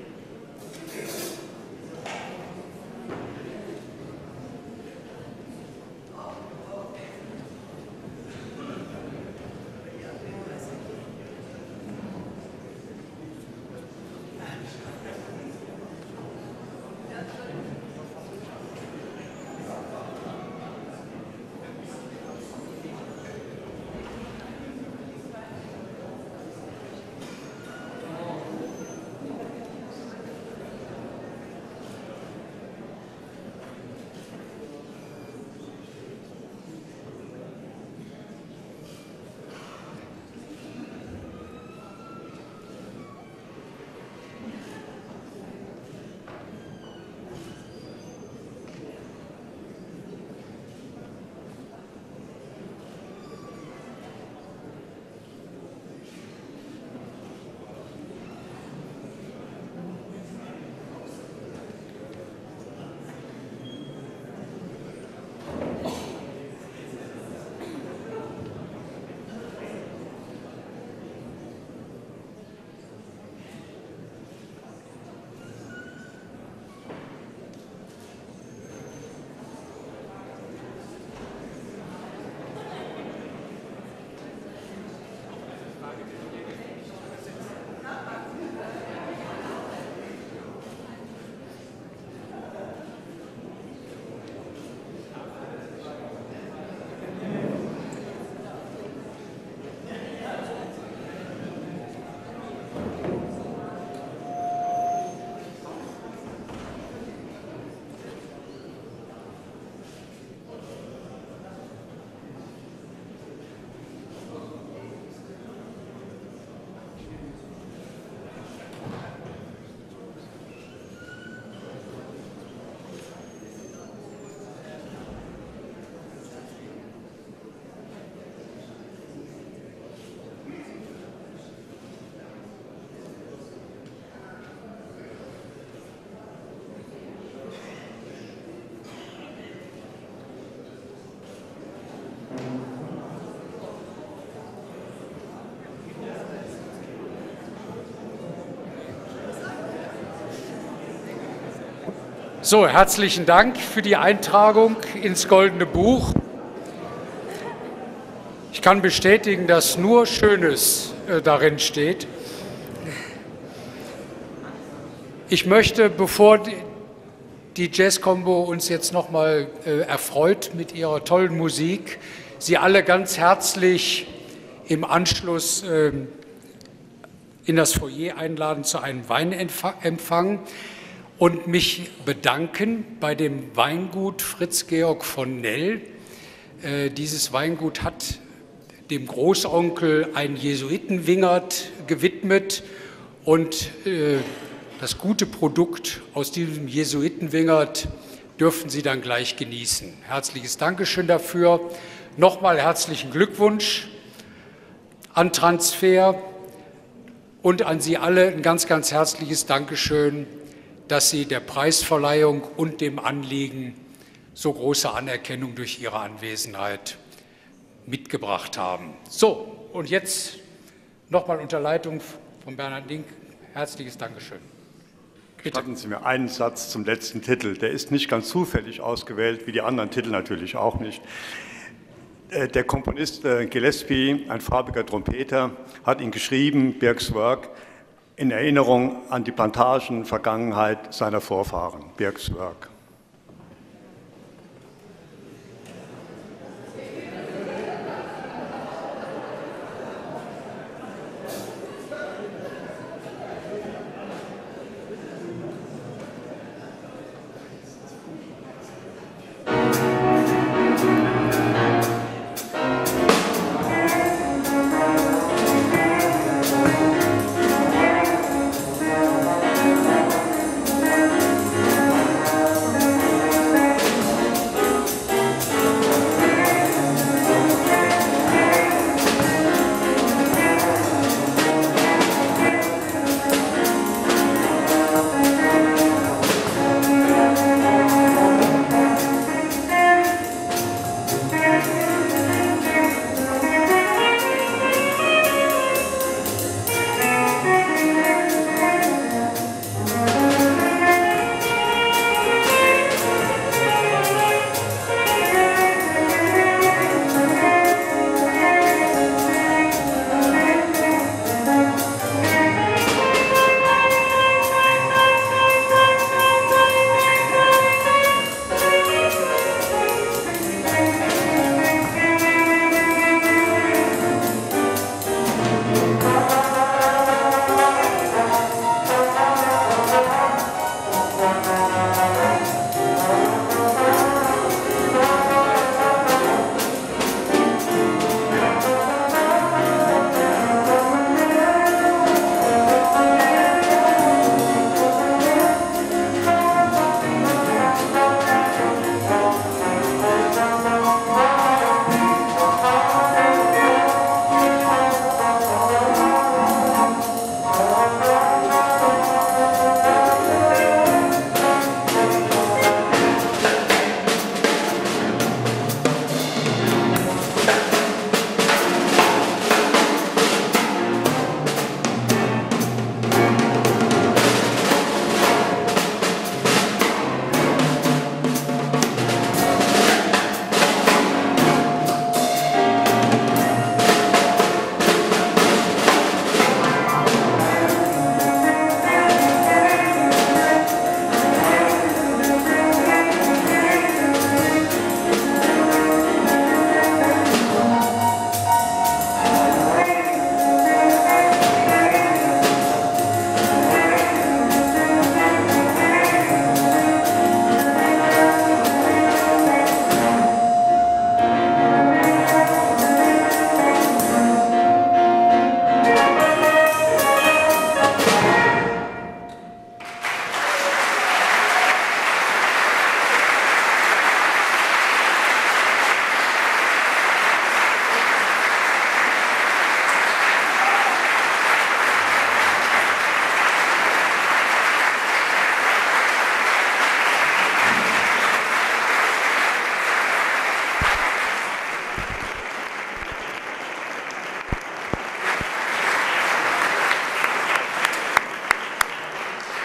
So, herzlichen Dank für die Eintragung ins Goldene Buch. Ich kann bestätigen, dass nur Schönes äh, darin steht. Ich möchte, bevor die, die Jazz-Combo uns jetzt noch mal äh, erfreut mit ihrer tollen Musik, Sie alle ganz herzlich im Anschluss äh, in das Foyer einladen zu einem Weinempfang und mich bedanken bei dem Weingut Fritz Georg von Nell. Äh, dieses Weingut hat dem Großonkel ein Jesuitenwingert gewidmet und äh, das gute Produkt aus diesem Jesuitenwingert dürfen Sie dann gleich genießen. Herzliches Dankeschön dafür. Nochmal herzlichen Glückwunsch an Transfer und an Sie alle ein ganz, ganz herzliches Dankeschön, dass Sie der Preisverleihung und dem Anliegen so große Anerkennung durch Ihre Anwesenheit mitgebracht haben. So, und jetzt nochmal unter Leitung von Bernhard Link. Herzliches Dankeschön. Bitte. Gestatten Sie mir einen Satz zum letzten Titel. Der ist nicht ganz zufällig ausgewählt, wie die anderen Titel natürlich auch nicht. Der Komponist Gillespie, ein farbiger Trompeter, hat ihn geschrieben, Birks Work, in Erinnerung an die Plantagen-Vergangenheit seiner Vorfahren, Birks Work.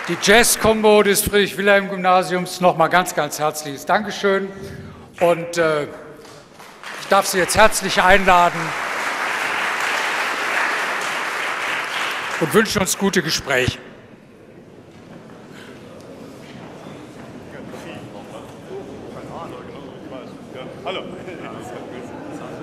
die Jazz-Combo des Friedrich-Wilhelm-Gymnasiums nochmal ganz, ganz herzliches Dankeschön. Und äh, ich darf Sie jetzt herzlich einladen und wünsche uns gute Gespräche. Hallo.